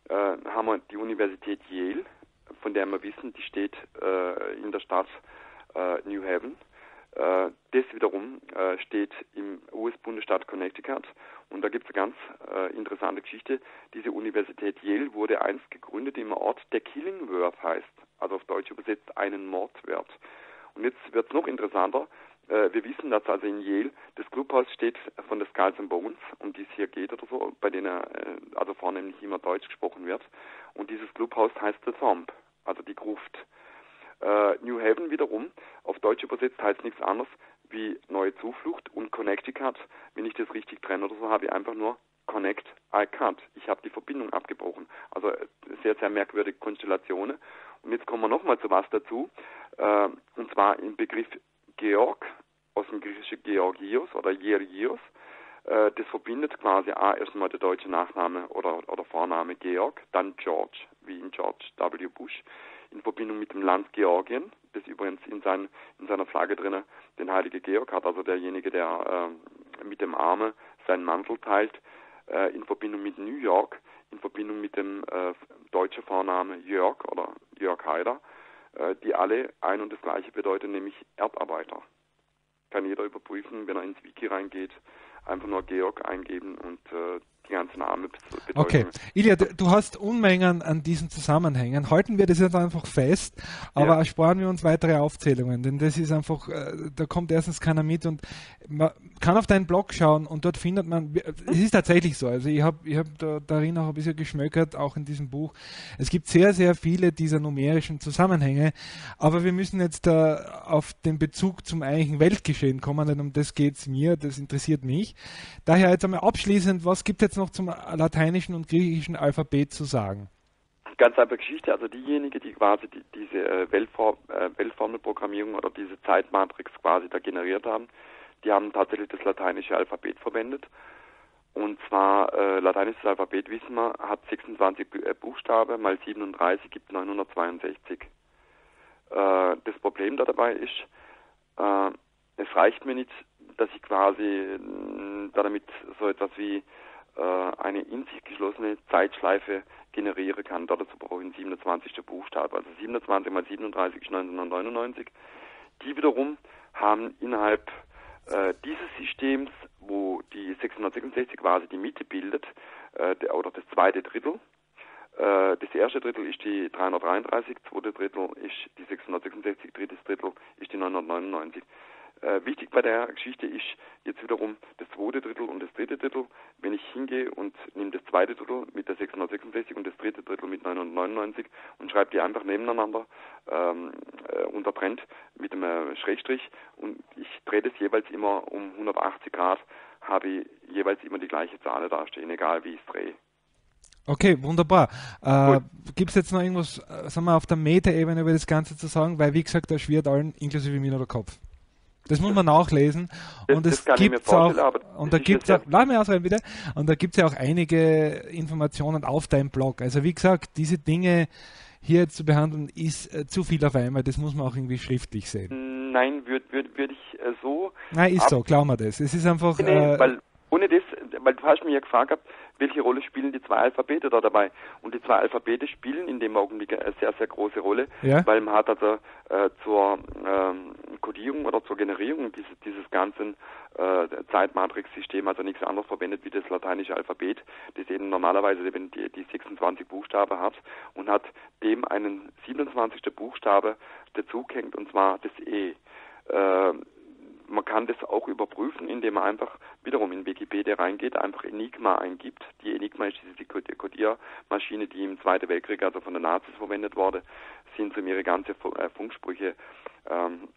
äh, haben wir die Universität Yale, von der wir wissen, die steht äh, in der Stadt äh, New Haven. Äh, das wiederum äh, steht im U S-Bundesstaat Connecticut. Und da gibt es eine ganz äh, interessante Geschichte. Diese Universität Yale wurde einst gegründet im Ort, der Killingworth heißt, also auf Deutsch übersetzt einen Mordwert. Und jetzt wird es noch interessanter. Äh, wir wissen, dass also in Yale das Clubhaus steht von der Skulls and Bones, um die es hier geht oder so, bei denen äh, also vornehmlich immer Deutsch gesprochen wird. Und dieses Clubhaus heißt The Thumb, also die Gruft. Äh, New Haven wiederum, auf Deutsch übersetzt, heißt nichts anderes wie neue Zuflucht, und Connecticut, wenn ich das richtig trenne oder so, habe ich einfach nur Connect, I cut. Ich habe die Verbindung abgebrochen. Also sehr, sehr merkwürdige Konstellationen. Und jetzt kommen wir nochmal zu was dazu, äh, und zwar im Begriff Georg, aus dem griechischen Georgios oder Georgios. Äh, das verbindet quasi A, erstmal der deutsche Nachname oder, oder Vorname Georg, dann George, wie in George W. Bush, in Verbindung mit dem Land Georgien, das übrigens in, sein, in seiner Flagge drinnen den heiligen Georg hat, also derjenige, der äh, mit dem Arme seinen Mantel teilt, äh, in Verbindung mit New York, in Verbindung mit dem äh, deutschen Vorname Jörg oder Jörg Haider, äh, die alle ein und das gleiche bedeuten, nämlich Erdarbeiter. Kann jeder überprüfen, wenn er ins Wiki reingeht, einfach nur Georg eingeben und äh, die ganzen Namen bedeuten. Okay, Ilja, du hast Unmengen an diesen Zusammenhängen. Halten wir das jetzt einfach fest, aber ja. ersparen wir uns weitere Aufzählungen, denn das ist einfach, äh, da kommt erstens keiner mit, und man kann auf deinen Blog schauen und dort findet man, es ist tatsächlich so, also ich habe ich hab da, darin auch ein bisschen geschmökert, auch in diesem Buch. Es gibt sehr, sehr viele dieser numerischen Zusammenhänge, aber wir müssen jetzt da auf den Bezug zum eigentlichen Weltgeschehen kommen, denn um das geht es mir, das interessiert mich. Daher jetzt einmal abschließend, was gibt es jetzt noch zum lateinischen und griechischen Alphabet zu sagen? Ganz einfache Geschichte, also diejenigen, die quasi die, diese äh, Weltform, äh, Weltformelprogrammierung oder diese Zeitmatrix quasi da generiert haben, die haben tatsächlich das lateinische Alphabet verwendet. Und zwar, äh, lateinisches Alphabet, wissen wir, hat sechsundzwanzig äh, Buchstaben, mal siebenunddreißig gibt neunhundertzweiundsechzig. Äh, das Problem da dabei ist, äh, es reicht mir nicht, dass ich quasi äh, damit so etwas wie eine in sich geschlossene Zeitschleife generieren kann. Dazu brauche ich einen siebenundzwanzigsten Buchstabe. Also siebenundzwanzig mal siebenunddreißig ist neunzehnhundertneunundneunzig. Die wiederum haben innerhalb äh, dieses Systems, wo die sechshundertsechsundsechzig quasi die Mitte bildet, äh, der, oder das zweite Drittel. Äh, das erste Drittel ist die dreihundertdreiunddreißig, das zweite Drittel ist die sechshundertsechsundsechzig, drittes Drittel ist die neunhundertneunundneunzig. Äh, wichtig bei der Geschichte ist jetzt wiederum das zweite Drittel und das dritte Drittel. Wenn ich hingehe und nehme das zweite Drittel mit der sechshundertsechsundsechzig und das dritte Drittel mit neunhundertneunundneunzig und schreibe die einfach nebeneinander ähm, äh, untertrennt mit einem Schrägstrich, und ich drehe das jeweils immer um hundertachtzig Grad, habe ich jeweils immer die gleiche Zahl dastehen, egal wie ich es drehe. Okay, wunderbar. Äh, Gibt es jetzt noch irgendwas, äh, sagen wir, auf der Meta-Ebene über das Ganze zu sagen? Weil, wie gesagt, da schwirrt allen, inklusive mir, noch der Kopf. Das muss man nachlesen. Das, und es gibt auch, und da gibt es auch, lass mich ausreden bitte, und da gibt es ja auch einige Informationen auf deinem Blog. Also wie gesagt, diese Dinge hier jetzt zu behandeln, ist äh, zu viel auf einmal. Das muss man auch irgendwie schriftlich sehen. Nein, würde würd, würd ich äh, so... Nein, ist so, glauben wir das. Es ist einfach... Nee, äh, weil ohne das, weil du hast mir ja gefragt gehabt, welche Rolle spielen die zwei Alphabete da dabei? Und die zwei Alphabete spielen in dem Augenblick eine sehr, sehr große Rolle, ja? weil man hat also äh, zur ähm, Codierung oder zur Generierung dieses, dieses ganzen äh, Zeitmatrix-Systems also nichts anderes verwendet wie das lateinische Alphabet, das eben normalerweise eben die, die sechsundzwanzig Buchstaben hat und hat dem einen siebenundzwanzigsten Buchstabe dazugehängt, und zwar das E. Äh, Man kann das auch überprüfen, indem man einfach wiederum in Wikipedia reingeht, einfach Enigma eingibt. Die Enigma ist diese Kodiermaschine, die im Zweiten Weltkrieg also von den Nazis verwendet wurde, sind um ihre ganze Funksprüche ähm,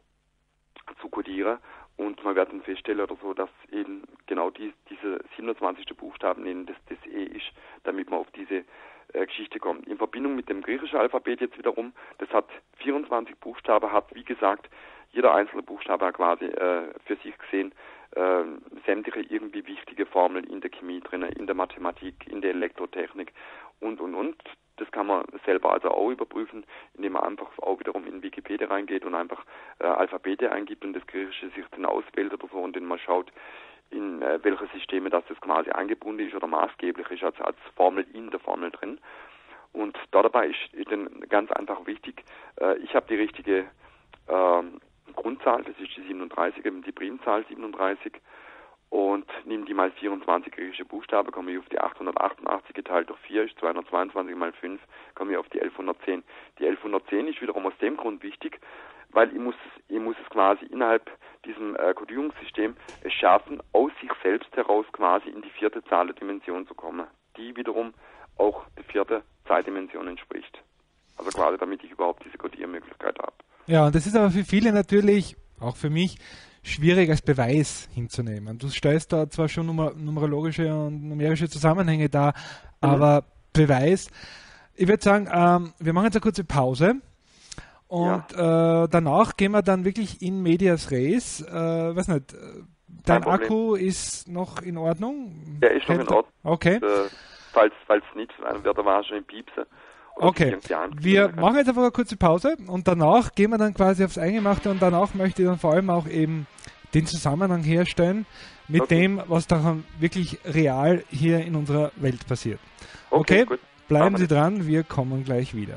zu kodieren. Und man wird dann feststellen oder so, dass eben genau die, diese siebenundzwanzigsten Buchstaben nehmen, das das E ist, damit man auf diese äh, Geschichte kommt. In Verbindung mit dem griechischen Alphabet jetzt wiederum, das hat vierundzwanzig Buchstaben, hat wie gesagt jeder einzelne Buchstabe hat quasi äh, für sich gesehen äh, sämtliche irgendwie wichtige Formeln in der Chemie drin, in der Mathematik, in der Elektrotechnik und, und, und. Das kann man selber also auch überprüfen, indem man einfach auch wiederum in Wikipedia reingeht und einfach äh, Alphabete eingibt und das Griechische sich dann auswählt oder so und dann mal schaut, in äh, welche Systeme dass das quasi eingebunden ist oder maßgeblich ist als, als Formel in der Formel drin. Und da dabei ist, ist dann ganz einfach wichtig, äh, ich habe die richtige äh, Grundzahl, das ist die siebenunddreißig, eben die Primzahl siebenunddreißig, und nimm die mal vierundzwanzig griechische Buchstaben, komme ich auf die achthundertachtundachtzig geteilt durch vier ist zweihundertzweiundzwanzig mal fünf, komme ich auf die elfhundertzehn. Die elfhundertzehn ist wiederum aus dem Grund wichtig, weil ich muss, ich muss es quasi innerhalb diesem äh, Kodierungssystem es schaffen, aus sich selbst heraus quasi in die vierte Zahlendimension zu kommen, die wiederum auch der vierte Zeitdimension entspricht. Also quasi damit ich überhaupt diese Kodiermöglichkeit habe. Ja, und das ist aber für viele natürlich, auch für mich, schwierig als Beweis hinzunehmen. Du stellst da zwar schon numer numerologische und numerische Zusammenhänge dar, mhm. aber Beweis. Ich würde sagen, ähm, wir machen jetzt eine kurze Pause. Und ja. äh, danach gehen wir dann wirklich in medias res. Äh, weiß nicht, dein Akku ist noch in Ordnung? Der ist noch in Ordnung. Okay. Und, äh, falls, falls nicht, dann wird er wahrscheinlich piepsen. Okay, wir machen jetzt einfach eine kurze Pause und danach gehen wir dann quasi aufs Eingemachte und danach möchte ich dann vor allem auch eben den Zusammenhang herstellen mit okay. dem, was da wirklich real hier in unserer Welt passiert. Okay, okay gut. Bleiben Sie dran, wir kommen gleich wieder.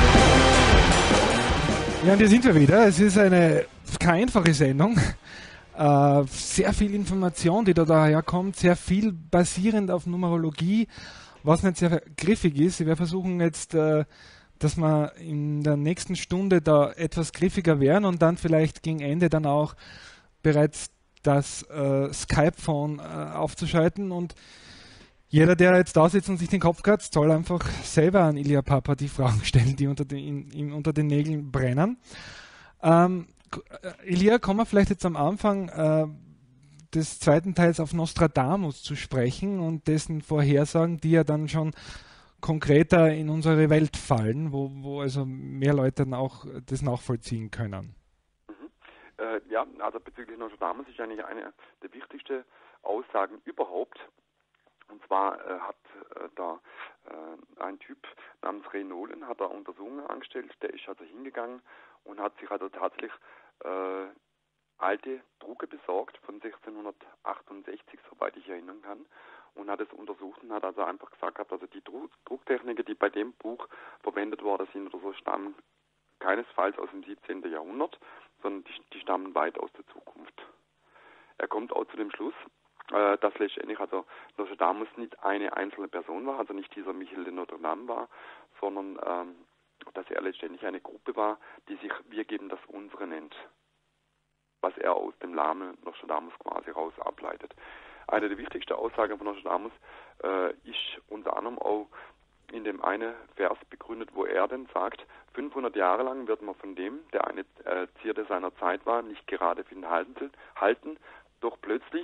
Ja, und hier sind wir wieder. Es ist eine keine einfache Sendung. Äh, sehr viel Information, die da daherkommt, sehr viel basierend auf Numerologie, was nicht sehr griffig ist. Ich werde versuchen jetzt, äh, dass wir in der nächsten Stunde da etwas griffiger werden und dann vielleicht gegen Ende dann auch bereits das äh, Skype-Phone äh, aufzuschalten, und jeder, der jetzt da sitzt und sich den Kopf kratzt, soll einfach selber an Ilya Papa die Fragen stellen, die unter den, ihm unter den Nägeln brennen. Ähm, Ilya, kommen wir vielleicht jetzt am Anfang äh, des zweiten Teils auf Nostradamus zu sprechen und dessen Vorhersagen, die ja dann schon konkreter in unsere Welt fallen, wo, wo also mehr Leute dann auch das nachvollziehen können. Mhm. Äh, ja, also bezüglich Nostradamus ist eigentlich eine der wichtigsten Aussagen überhaupt. Und zwar äh, hat äh, da äh, ein Typ namens Ray Nolan hat da Untersuchungen angestellt, der ist also hingegangen und hat sich also tatsächlich äh, alte Drucke besorgt von sechzehnhundertachtundsechzig, soweit ich erinnern kann, und hat es untersucht und hat also einfach gesagt, also die Druck Drucktechniken, die bei dem Buch verwendet worden sind oder so, stammen keinesfalls aus dem siebzehnten Jahrhundert, sondern die, die stammen weit aus der Zukunft. Er kommt auch zu dem Schluss, äh, dass letztendlich also Nostradamus nicht eine einzelne Person war, also nicht dieser Michel de Notre Dame war, sondern ähm, dass er letztendlich eine Gruppe war, die sich Wir geben das Unsere nennt, was er aus dem Namen Nostradamus quasi raus ableitet. Eine der wichtigsten Aussagen von Nostradamus äh, ist unter anderem auch in dem einen Vers begründet, wo er dann sagt, fünfhundert Jahre lang wird man von dem, der eine äh, Zierde seiner Zeit war, nicht gerade finden halten, halten, doch plötzlich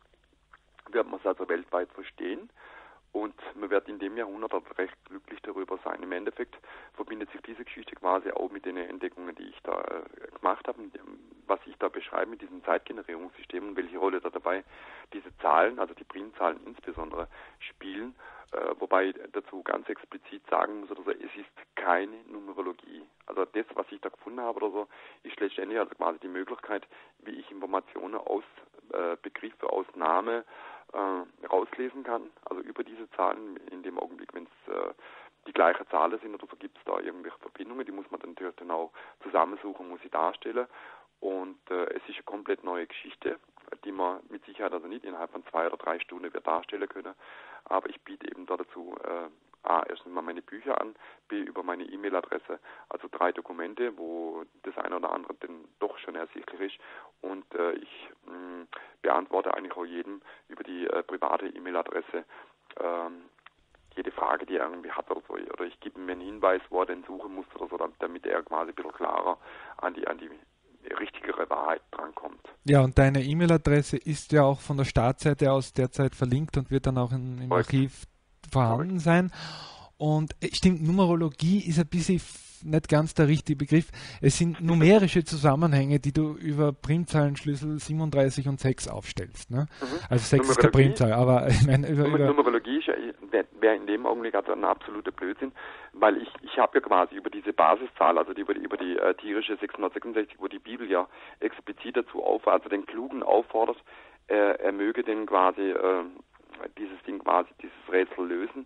wird man es also weltweit verstehen und man wird in dem Jahrhundert recht glücklich darüber sein. Im Endeffekt verbindet sich diese Geschichte quasi auch mit den Entdeckungen, die ich da äh, gemacht habe, was ich da beschreibe mit diesem Zeitgenerierungssystem und welche Rolle da dabei diese Zahlen, also die Primzahlen insbesondere, spielen. Äh, wobei dazu ganz explizit sagen muss, also es ist keine Numerologie. Also das, was ich da gefunden habe oder so, ist letztendlich also quasi die Möglichkeit, wie ich Informationen aus äh, Begriffe, aus Name äh, rauslesen kann. Also über diese Zahlen, in dem Augenblick, wenn es äh, die gleiche Zahlen sind oder so, gibt es da irgendwelche Verbindungen, die muss man dann natürlich dann auch zusammensuchen, muss sie darstellen. Und äh, es ist eine komplett neue Geschichte, die man mit Sicherheit also nicht innerhalb von zwei oder drei Stunden wird darstellen können. Aber ich biete eben da dazu äh, A, erstens mal meine Bücher an, B, über meine E-Mail-Adresse, also drei Dokumente, wo das eine oder andere dann doch schon ersichtlich ist. Und äh, ich mh, beantworte eigentlich auch jedem über die äh, private E-Mail-Adresse ähm, jede Frage, die er irgendwie hat oder so. Oder ich gebe ihm einen Hinweis, wo er denn suchen muss oder so, damit er quasi ein bisschen klarer an die, an die richtigere Wahrheit drankommt. Ja, und deine E-Mail-Adresse ist ja auch von der Startseite aus derzeit verlinkt und wird dann auch in, im Correct. Archiv vorhanden Correct. sein. Und äh, stimmt, Numerologie ist ein bisschen f- nicht ganz der richtige Begriff. Es sind numerische Zusammenhänge, die du über Primzahlenschlüssel siebenunddreißig und sechs aufstellst. Ne? Mhm. Also sechs ist keine Primzahl, aber ich meine über, über Numerologie wäre in dem Augenblick also ein absoluter Blödsinn, weil ich ich habe ja quasi über diese Basiszahl, also die, über die, über die äh, tierische sechshundertsechsundsechzig, wo die Bibel ja explizit dazu auf, also den Klugen auffordert, äh, er möge denn quasi äh, dieses Ding quasi, dieses Rätsel lösen.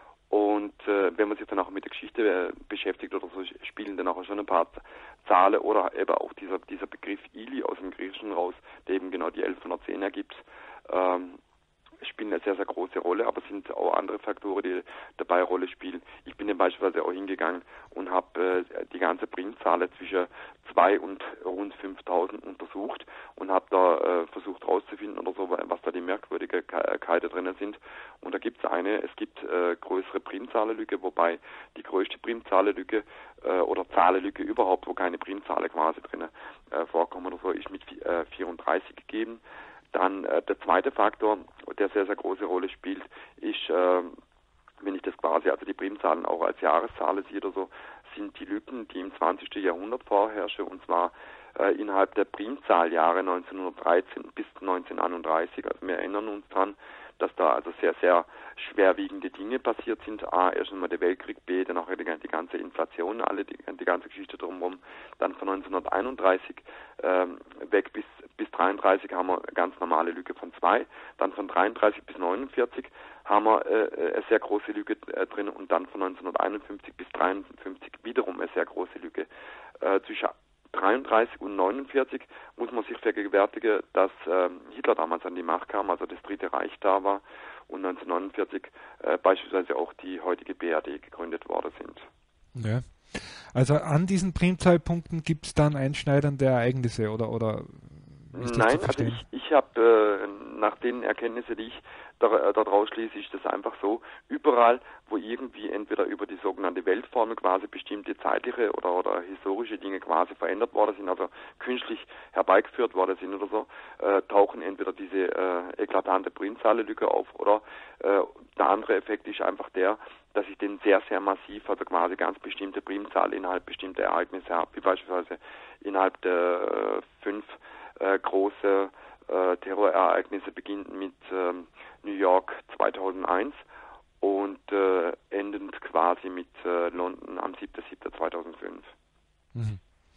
Und äh, wenn man sich dann auch mit der Geschichte äh, beschäftigt oder so, spielen dann auch schon ein paar Zahlen oder eben auch dieser dieser Begriff Ili aus dem Griechischen raus, der eben genau die elfhundertzehn ergibt, ähm, spielen eine sehr, sehr große Rolle, aber es sind auch andere Faktoren, die dabei eine Rolle spielen. Ich bin dann beispielsweise auch hingegangen und habe äh, die ganze Primzahl zwischen zwei und rund fünftausend untersucht und habe da äh, versucht herauszufinden oder so, was da die Merkwürdigkeiten drin sind. Und da gibt es eine, es gibt äh, größere Primzahlenlücke, wobei die größte Primzahlenlücke äh, oder Zahlenlücke überhaupt, wo keine Primzahlen quasi drin äh, vorkommen oder so, ist mit äh, vierunddreißig gegeben. Dann äh, der zweite Faktor, der sehr, sehr große Rolle spielt, ist, äh, wenn ich das quasi, also die Primzahlen auch als Jahreszahlen sehe oder so, sind die Lücken, die im zwanzigsten Jahrhundert vorherrschen, und zwar äh, innerhalb der Primzahljahre neunzehnhundertdreizehn bis neunzehnhunderteinunddreißig. Also wir erinnern uns dran, dass da also sehr, sehr schwerwiegende Dinge passiert sind. A, erst einmal der Weltkrieg, B, dann auch die, die ganze Inflation, alle die, die ganze Geschichte drumherum. Dann von neunzehnhunderteinunddreißig ähm, weg bis bis dreiunddreißig haben wir eine ganz normale Lücke von zwei. Dann von dreiunddreißig bis neunundvierzig haben wir äh, eine sehr große Lücke äh, drin, und dann von neunzehnhunderteinundfünfzig bis dreiundfünfzig wiederum eine sehr große Lücke. Äh, zwischen dreiunddreißig und neunundvierzig muss man sich vergegenwärtigen, dass äh, Hitler damals an die Macht kam, also das Dritte Reich da war und neunzehnhundertneunundvierzig äh, beispielsweise auch die heutige B R D gegründet worden sind. Ja. Also an diesen Primzeitpunkten gibt es dann einschneidende Ereignisse oder oder ist das Nein, zu also verstehen? ich, ich habe äh, nach den Erkenntnissen, die ich da, daraus schließe, ist das einfach so, überall, wo irgendwie entweder über die sogenannte Weltformel quasi bestimmte zeitliche oder, oder historische Dinge quasi verändert worden sind, also künstlich herbeigeführt worden sind oder so, äh, tauchen entweder diese äh, eklatante Primzahlelücke auf oder äh, der andere Effekt ist einfach der, dass ich den sehr, sehr massiv, also quasi ganz bestimmte Primzahl innerhalb bestimmter Ereignisse habe, wie beispielsweise innerhalb der äh, fünf äh, große äh, Terrorereignisse beginnend mit ähm, New York zweitausendeins und äh, endend quasi mit äh, London am siebten siebten zweitausendfünf. Mhm.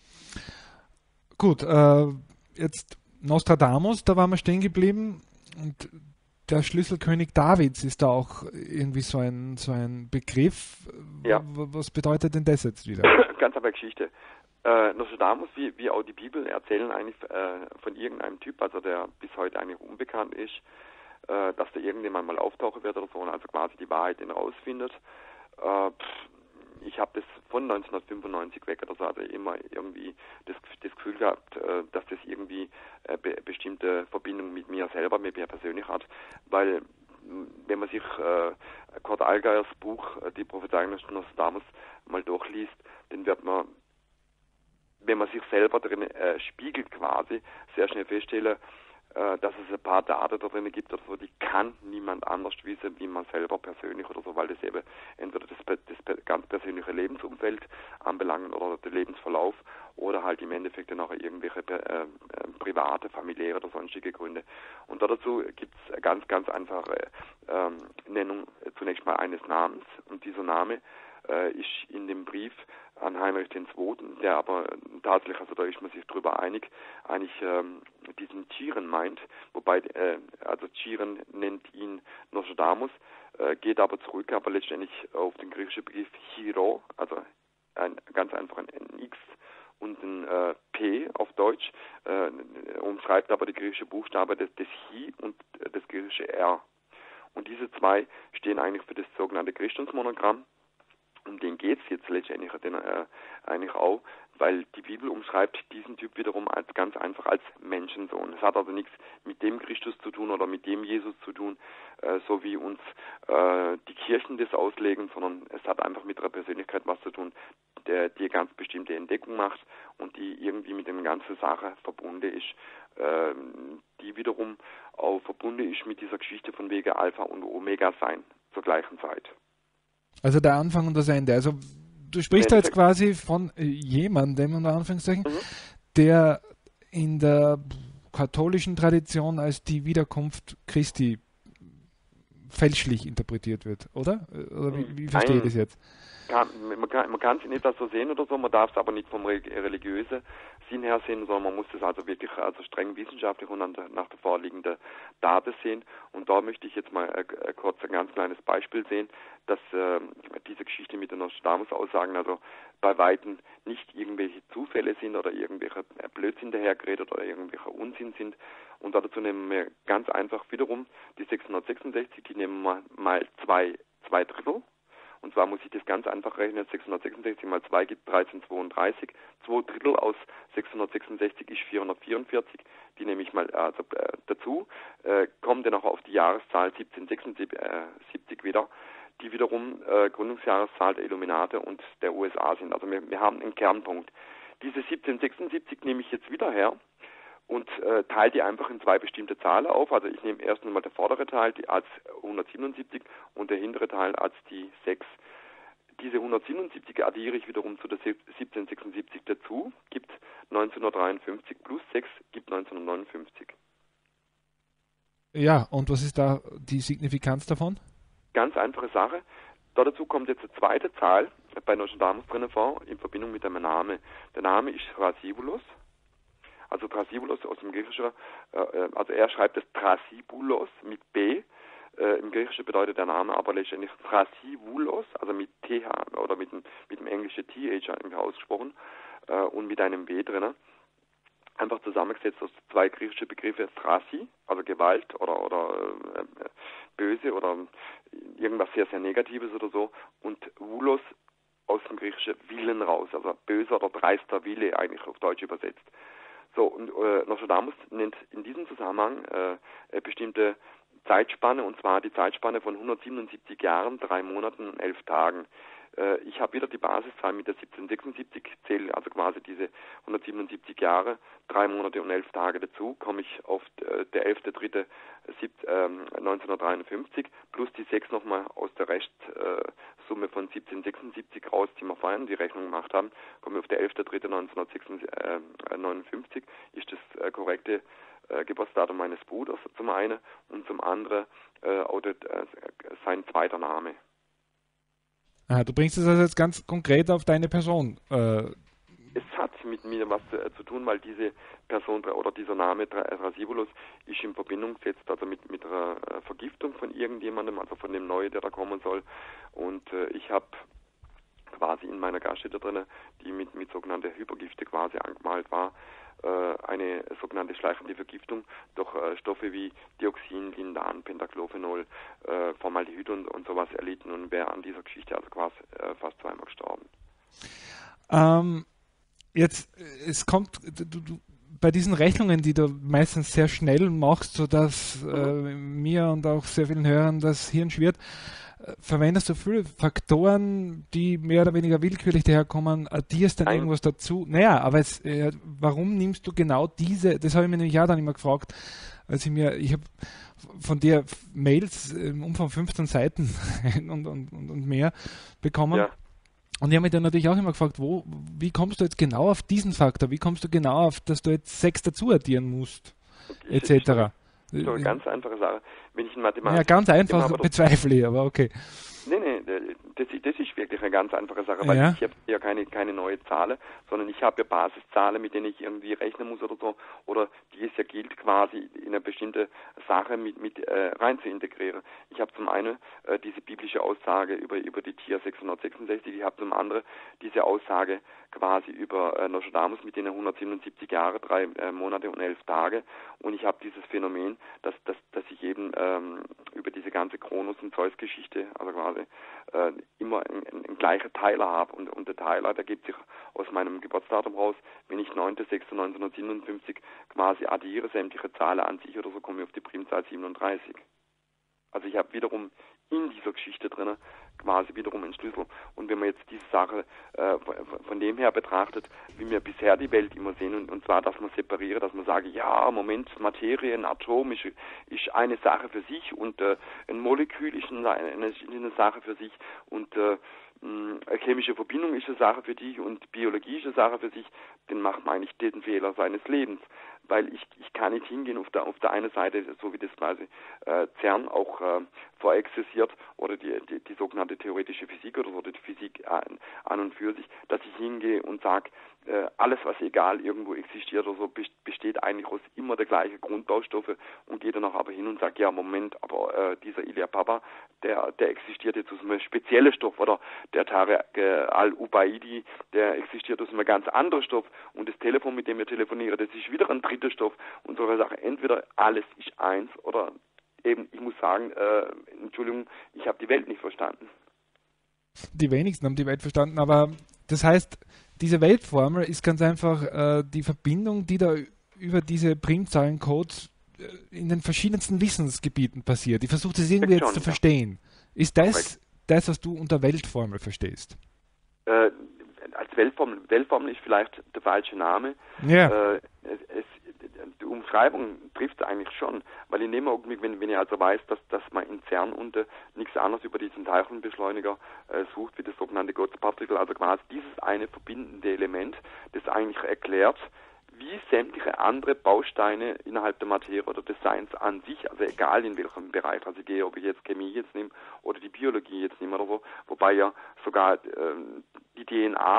Gut, äh, jetzt Nostradamus, da waren wir stehen geblieben und der Schlüsselkönig Davids ist da auch irgendwie so ein, so ein Begriff. Ja. W- Was bedeutet denn das jetzt wieder? Ganz aber Geschichte. Äh, Nostradamus, wie, wie auch die Bibel, erzählen eigentlich äh, von irgendeinem Typ, also der bis heute eigentlich unbekannt ist, äh, dass der irgendjemand mal auftauchen wird oder so und also quasi die Wahrheit den rausfindet. Äh, ich habe das von neunzehnhundertfünfundneunzig weg oder so, also immer irgendwie das, das Gefühl gehabt, äh, dass das irgendwie äh, be bestimmte Verbindung mit mir selber, mit mir persönlich hat, weil wenn man sich äh, Kurt Allgeiers Buch, äh, die Prophezeiung des Nostradamus, mal durchliest, dann wird man, wenn man sich selber drin äh, spiegelt quasi, sehr schnell feststellen, äh, dass es ein paar Daten da drin gibt oder so, die kann niemand anders wissen, wie man selber persönlich oder so, weil das eben entweder das, das ganz persönliche Lebensumfeld anbelangt oder der Lebensverlauf oder halt im Endeffekt dann auch irgendwelche äh, äh, private, familiäre oder sonstige Gründe. Und dazu gibt es eine ganz, ganz einfache ähm, Nennung äh, zunächst mal eines Namens und dieser Name äh, ist in dem Brief an Heinrich der Zweite, der aber tatsächlich, also da ist man sich drüber einig, eigentlich ähm, diesen Chiron meint, wobei, äh, also Chiron nennt ihn Nostradamus, äh, geht aber zurück, aber letztendlich auf den griechischen Begriff Chiro, also ein ganz einfach ein, ein X und ein äh, P auf Deutsch, äh, umschreibt aber die griechische Buchstabe des, des Chi und äh, das griechische R. Und diese zwei stehen eigentlich für das sogenannte Christusmonogramm. Um den geht es jetzt letztendlich den, äh, eigentlich auch, weil die Bibel umschreibt diesen Typ wiederum als ganz einfach als Menschensohn. Es hat also nichts mit dem Christus zu tun oder mit dem Jesus zu tun, äh, so wie uns äh, die Kirchen das auslegen, sondern es hat einfach mit der Persönlichkeit was zu tun, der die ganz bestimmte Entdeckung macht und die irgendwie mit der ganzen Sache verbunden ist, äh, die wiederum auch verbunden ist mit dieser Geschichte von wegen Alpha und Omega sein zur gleichen Zeit. Also der Anfang und das Ende. Also du sprichst da jetzt quasi von äh, jemandem, unter Anführungszeichen, mhm. der in der katholischen Tradition als die Wiederkunft Christi fälschlich interpretiert wird, oder? Oder wie, wie verstehe ich das jetzt? Kann, man kann man kann es nicht das so sehen oder so, man darf es aber nicht vom religiösen Sinn her sehen, sondern man muss es also wirklich also streng wissenschaftlich und der, nach der vorliegenden Daten sehen. Und da möchte ich jetzt mal äh, kurz ein ganz kleines Beispiel sehen, dass äh, diese Geschichte mit den Nostradamus-Aussagen also bei Weitem nicht irgendwelche Zufälle sind oder irgendwelche Blödsinn dahergeredet oder irgendwelche Unsinn sind. Und dazu nehmen wir ganz einfach wiederum die sechshundertsechsundsechzig, die nehmen wir mal zwei, zwei Drittel. Und zwar muss ich das ganz einfach rechnen, sechshundertsechsundsechzig mal zwei gibt dreizehnhundertzweiunddreißig. Zwei Drittel aus sechshundertsechsundsechzig ist vierhundertvierundvierzig. Die nehme ich mal also, äh, dazu. Äh, kommen dann auch auf die Jahreszahl siebzehnhundertsechsundsiebzig wieder, die wiederum äh, Gründungsjahreszahl der Illuminate und der U S A sind. Also wir, wir haben einen Kernpunkt. Diese siebzehnhundertsechsundsiebzig nehme ich jetzt wieder her und äh, teile die einfach in zwei bestimmte Zahlen auf. Also ich nehme erst einmal der vordere Teil die als hundertsiebenundsiebzig und der hintere Teil als die sechs. Diese hundertsiebenundsiebzig addiere ich wiederum zu der siebzehnhundertsechsundsiebzig dazu, gibt neunzehnhundertdreiundfünfzig plus sechs gibt neunzehnhundertneunundfünfzig. Ja, und was ist da die Signifikanz davon? Ganz einfache Sache. Dazu kommt jetzt eine zweite Zahl bei Nostradamus drinnen vor, in Verbindung mit einem Namen. Der Name ist Thrasybulus. Also Thrasybulus aus dem Griechischen, äh, also er schreibt es Thrasybulus mit B. Äh, Im Griechischen bedeutet der Name aber letztendlich Thrasybulus, also mit T H oder mit dem, mit dem englischen T H ausgesprochen. äh, und mit einem W drin. Einfach zusammengesetzt aus zwei griechische Begriffe, Thrasi, also Gewalt oder, oder äh, böse oder irgendwas sehr, sehr Negatives oder so, und Voulos aus dem griechischen Willen raus, also böser oder dreister Wille eigentlich auf Deutsch übersetzt. So, und äh, Nostradamus nennt in diesem Zusammenhang äh, eine bestimmte Zeitspanne, und zwar die Zeitspanne von hundertsiebenundsiebzig Jahren, drei Monaten und elf Tagen. Äh, ich habe wieder die Basiszahl mit der siebzehnhundertsechsundsiebzig, zähle also quasi diese hundertsiebenundsiebzig Jahre, drei Monate und elf Tage dazu, komme ich auf äh, der elfter dritter neunzehnhundertdreiundfünfzig plus die sechs nochmal aus der Restsumme äh, von siebzehnhundertsechsundsiebzig raus, die wir vorhin die Rechnung gemacht haben, komme ich auf der elfter dritter neunzehnhundertneunundfünfzig, ist das äh, korrekte äh, Geburtsdatum meines Bruders zum einen, und zum anderen äh, auch das, äh, sein zweiter Name. Ah, du bringst es also jetzt ganz konkret auf deine Person. Äh. Es hat mit mir was zu, äh, zu tun, weil diese Person oder dieser Name Thrasivoulos ist in Verbindung gesetzt, also mit, mit einer äh, Vergiftung von irgendjemandem, also von dem Neuen, der da kommen soll. Und äh, ich habe quasi in meiner Gaststätte drin, die mit, mit sogenannter Hypergifte quasi angemalt war, äh, eine sogenannte schleichende Vergiftung durch äh, Stoffe wie Dioxin, Lindan, Pentachlophenol, äh, Formaldehyd und, und sowas erlitten und wäre an dieser Geschichte also quasi äh, fast zweimal gestorben. Ähm, jetzt, es kommt, du, du, bei diesen Rechnungen, die du meistens sehr schnell machst, sodass mhm. äh, mir und auch sehr vielen Hörern das Hirn schwirrt, verwendest du viele Faktoren, die mehr oder weniger willkürlich daherkommen, addierst dann Nein. irgendwas dazu. Naja, aber es, äh, warum nimmst du genau diese, das habe ich mir nämlich auch dann immer gefragt, als ich mir, ich habe von dir Mails im Umfang fünfzehn Seiten und, und, und, und mehr bekommen. Ja. Und ich habe mich dann natürlich auch immer gefragt, wo, wie kommst du jetzt genau auf diesen Faktor? Wie kommst du genau auf, dass du jetzt sechs dazu addieren musst, et cetera? Das ist doch eine ganz einfache Sache. Wenn ich in Mathematik... Ja, ganz einfach bezweifle ich, aber okay. Nee, nee, das, das ist wirklich eine ganz einfache Sache, weil ja. ich habe ja keine, keine neue Zahl, sondern ich habe ja Basiszahlen, mit denen ich irgendwie rechnen muss oder so, oder die es ja gilt, quasi in eine bestimmte Sache mit, mit äh, rein zu integrieren. Ich habe zum einen äh, diese biblische Aussage über, über die Tier sechshundertsechsundsechzig, ich habe zum anderen diese Aussage quasi über äh, Nostradamus mit den hundertsiebenundsiebzig Jahre, drei äh, Monate und elf Tage, und ich habe dieses Phänomen, dass, dass, dass ich eben ähm, über diese ganze Kronos- und Zeus-Geschichte, also quasi äh, immer einen, einen gleichen Teiler habe, und, und der Teiler, der gibt sich aus meinem Geburtsdatum raus, wenn ich neunter sechster neunzehnhundertsiebenundfünfzig quasi addiere, sämtliche Zahlen an sich oder so, komme ich auf die Primzahl siebenunddreißig. Also ich habe wiederum in dieser Geschichte drin quasi wiederum einen Schlüssel. Und wenn man jetzt diese Sache äh, von dem her betrachtet, wie wir bisher die Welt immer sehen, und, und zwar, dass man separiert, dass man sagt, ja, Moment, Materie, ein Atom ist, ist eine Sache für sich, und äh, ein Molekül ist eine, eine, eine Sache für sich, und äh, eine chemische Verbindung ist eine Sache für dich und Biologie ist eine Sache für sich, dann macht man eigentlich den Fehler seines Lebens. Weil ich, ich kann nicht hingehen auf der, auf der einen Seite, so wie das quasi äh, CERN auch äh, vorexerziert, oder die, die, die sogenannte theoretische Physik oder so, die Physik an, an und für sich, dass ich hingehe und sage, äh, alles, was egal irgendwo existiert oder so, besteht eigentlich aus immer der gleichen Grundbaustoffe, und gehe dann auch aber hin und sage, ja, Moment, aber äh, dieser Ilya Papa, der, der existiert jetzt aus einem speziellen Stoff, oder der Tarek al-Ubaidi, der existiert aus einem ganz anderen Stoff, und das Telefon, mit dem wir telefonieren, das ist wieder ein dritter Stoff, und so eine Sache. Entweder alles ist eins, oder eben, ich muss sagen, äh, Entschuldigung, ich habe die Welt nicht verstanden. Die wenigsten haben die Welt verstanden, aber das heißt, diese Weltformel ist ganz einfach äh, die Verbindung, die da über diese Primzahlencodes äh, in den verschiedensten Wissensgebieten passiert. Ich versuche das irgendwie jetzt, jetzt zu verstehen. Ja. Ist das Correct. Das, was du unter Weltformel verstehst? Äh, als Weltformel, Weltformel ist vielleicht der falsche Name. Ja. Äh, es, es, die Umschreibung trifft es eigentlich schon, weil in dem Augenblick, wenn, wenn ich also weiß, dass, dass man in CERN unter nichts anderes über diesen Teilchenbeschleuniger äh, sucht, wie das sogenannte God's Particle, also quasi dieses eine verbindende Element, das eigentlich erklärt, wie sämtliche andere Bausteine innerhalb der Materie oder des Seins an sich, also egal in welchem Bereich, also ich gehe, ob ich jetzt Chemie jetzt nehme oder die Biologie jetzt nehme oder so, wobei ja sogar äh, die D N A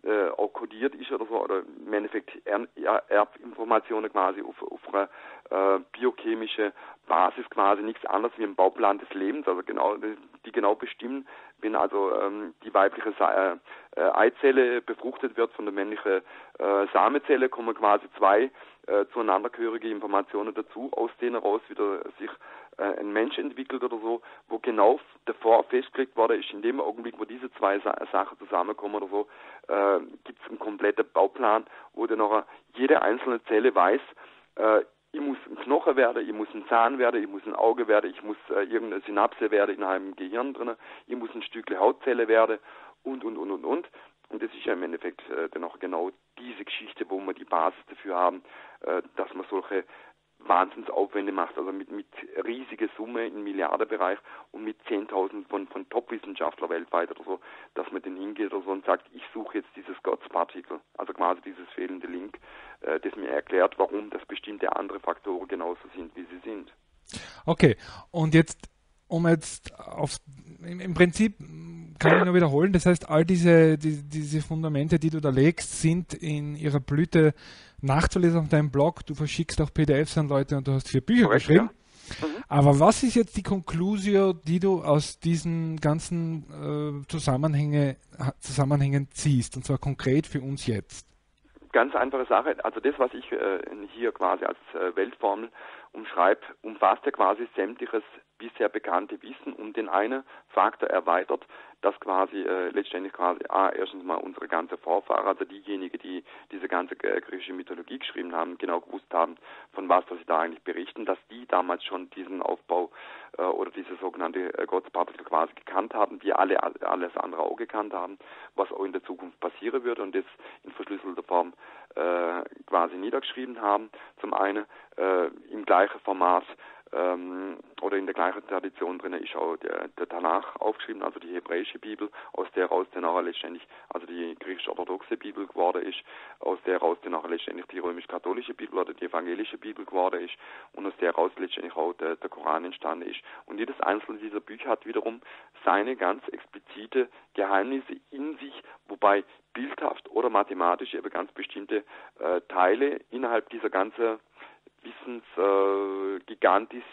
äh, auch kodiert ist oder so, oder im Endeffekt er, er, Erbinformationen quasi auf, auf eine äh, biochemische Basis quasi nichts anderes wie ein Bauplan des Lebens, also genau, die genau bestimmen, wenn also ähm, die weibliche Sa äh, Eizelle befruchtet wird von der männlichen äh, Samenzelle, kommen quasi zwei äh, zueinander gehörige Informationen dazu, aus denen heraus wieder sich äh, ein Mensch entwickelt oder so, wo genau davor festgelegt worden ist, in dem Augenblick, wo diese zwei Sa Sachen zusammenkommen oder so, äh, gibt es einen kompletten Bauplan, wo dann noch jede einzelne Zelle weiß, äh, ich muss ein Knochen werden, ich muss ein Zahn werden, ich muss ein Auge werden, ich muss äh, irgendeine Synapse werden in einem Gehirn drin, ich muss ein Stückchen Hautzelle werden und, und, und, und, und. Und das ist ja im Endeffekt äh, dann auch genau diese Geschichte, wo wir die Basis dafür haben, äh, dass man solche Wahnsinnsaufwände macht, also mit, mit riesige Summe im Milliardenbereich und mit zehntausend von, von Top-Wissenschaftlern weltweit oder so, dass man dann hingeht oder so und sagt, ich suche jetzt dieses Gott's-Partikel, also quasi dieses fehlende Link, äh, das mir erklärt, warum das bestimmte andere Faktoren genauso sind, wie sie sind. Okay, und jetzt, um jetzt auf, im, im Prinzip kann ich nur wiederholen, das heißt, all diese, die, diese Fundamente, die du da legst, sind in ihrer Blüte nachzulesen auf deinem Blog. Du verschickst auch P D Fs an Leute und du hast vier Bücher Korrekt, geschrieben. Ja. Mhm. Aber was ist jetzt die Conclusio, die du aus diesen ganzen äh, Zusammenhänge, Zusammenhängen ziehst, und zwar konkret für uns jetzt? Ganz einfache Sache, also das, was ich äh, hier quasi als äh, Weltformel umschreibe, umfasst ja quasi sämtliches bisher bekannte Wissen um den einen Faktor erweitert, dass quasi äh, letztendlich quasi ah, erstens mal unsere ganze Vorfahrer, also diejenigen, die diese ganze äh, griechische Mythologie geschrieben haben, genau gewusst haben, von was, was sie da eigentlich berichten, dass die damals schon diesen Aufbau äh, oder diese sogenannte äh, Gottespartikel quasi gekannt haben, wir alle alles andere auch gekannt haben, was auch in der Zukunft passieren würde und das in verschlüsselter Form äh, quasi niedergeschrieben haben. Zum einen äh, im gleichen Format ähm, oder in der gleichen Tradition drin ist auch der, der Tanach aufgeschrieben, also die hebräische Bibel, aus der heraus dann auch letztendlich, also die griechisch-orthodoxe Bibel geworden ist, aus der heraus dann auch letztendlich die römisch-katholische Bibel oder die evangelische Bibel geworden ist und aus der heraus letztendlich auch der, der Koran entstanden ist. Und jedes einzelne dieser Bücher hat wiederum seine ganz explizite Geheimnisse in sich, wobei bildhaft oder mathematisch eben ganz bestimmte äh, Teile innerhalb dieser ganzen Wissens äh, gigantisch,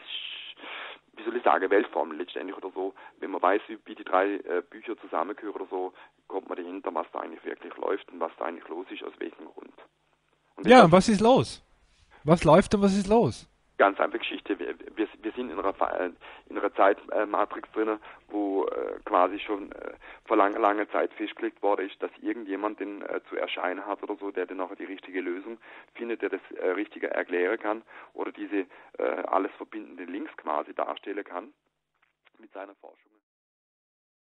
wie soll ich sagen, Weltformel letztendlich oder so. Wenn man weiß, wie, wie die drei äh, Bücher zusammengehören oder so, kommt man dahinter, was da eigentlich wirklich läuft und was da eigentlich los ist, aus welchem Grund. Und ja, und was ist los? Was läuft und was ist los? Ganz einfache Geschichte. Wir, wir, wir sind in einer, in einer Zeitmatrix drin, wo äh, quasi schon äh, vor langer, langer Zeit festgelegt worden ist, dass irgendjemand den äh, zu erscheinen hat oder so, der dann auch die richtige Lösung findet, der das äh, Richtige erklären kann oder diese äh, alles verbindende Links quasi darstellen kann mit seiner Forschung.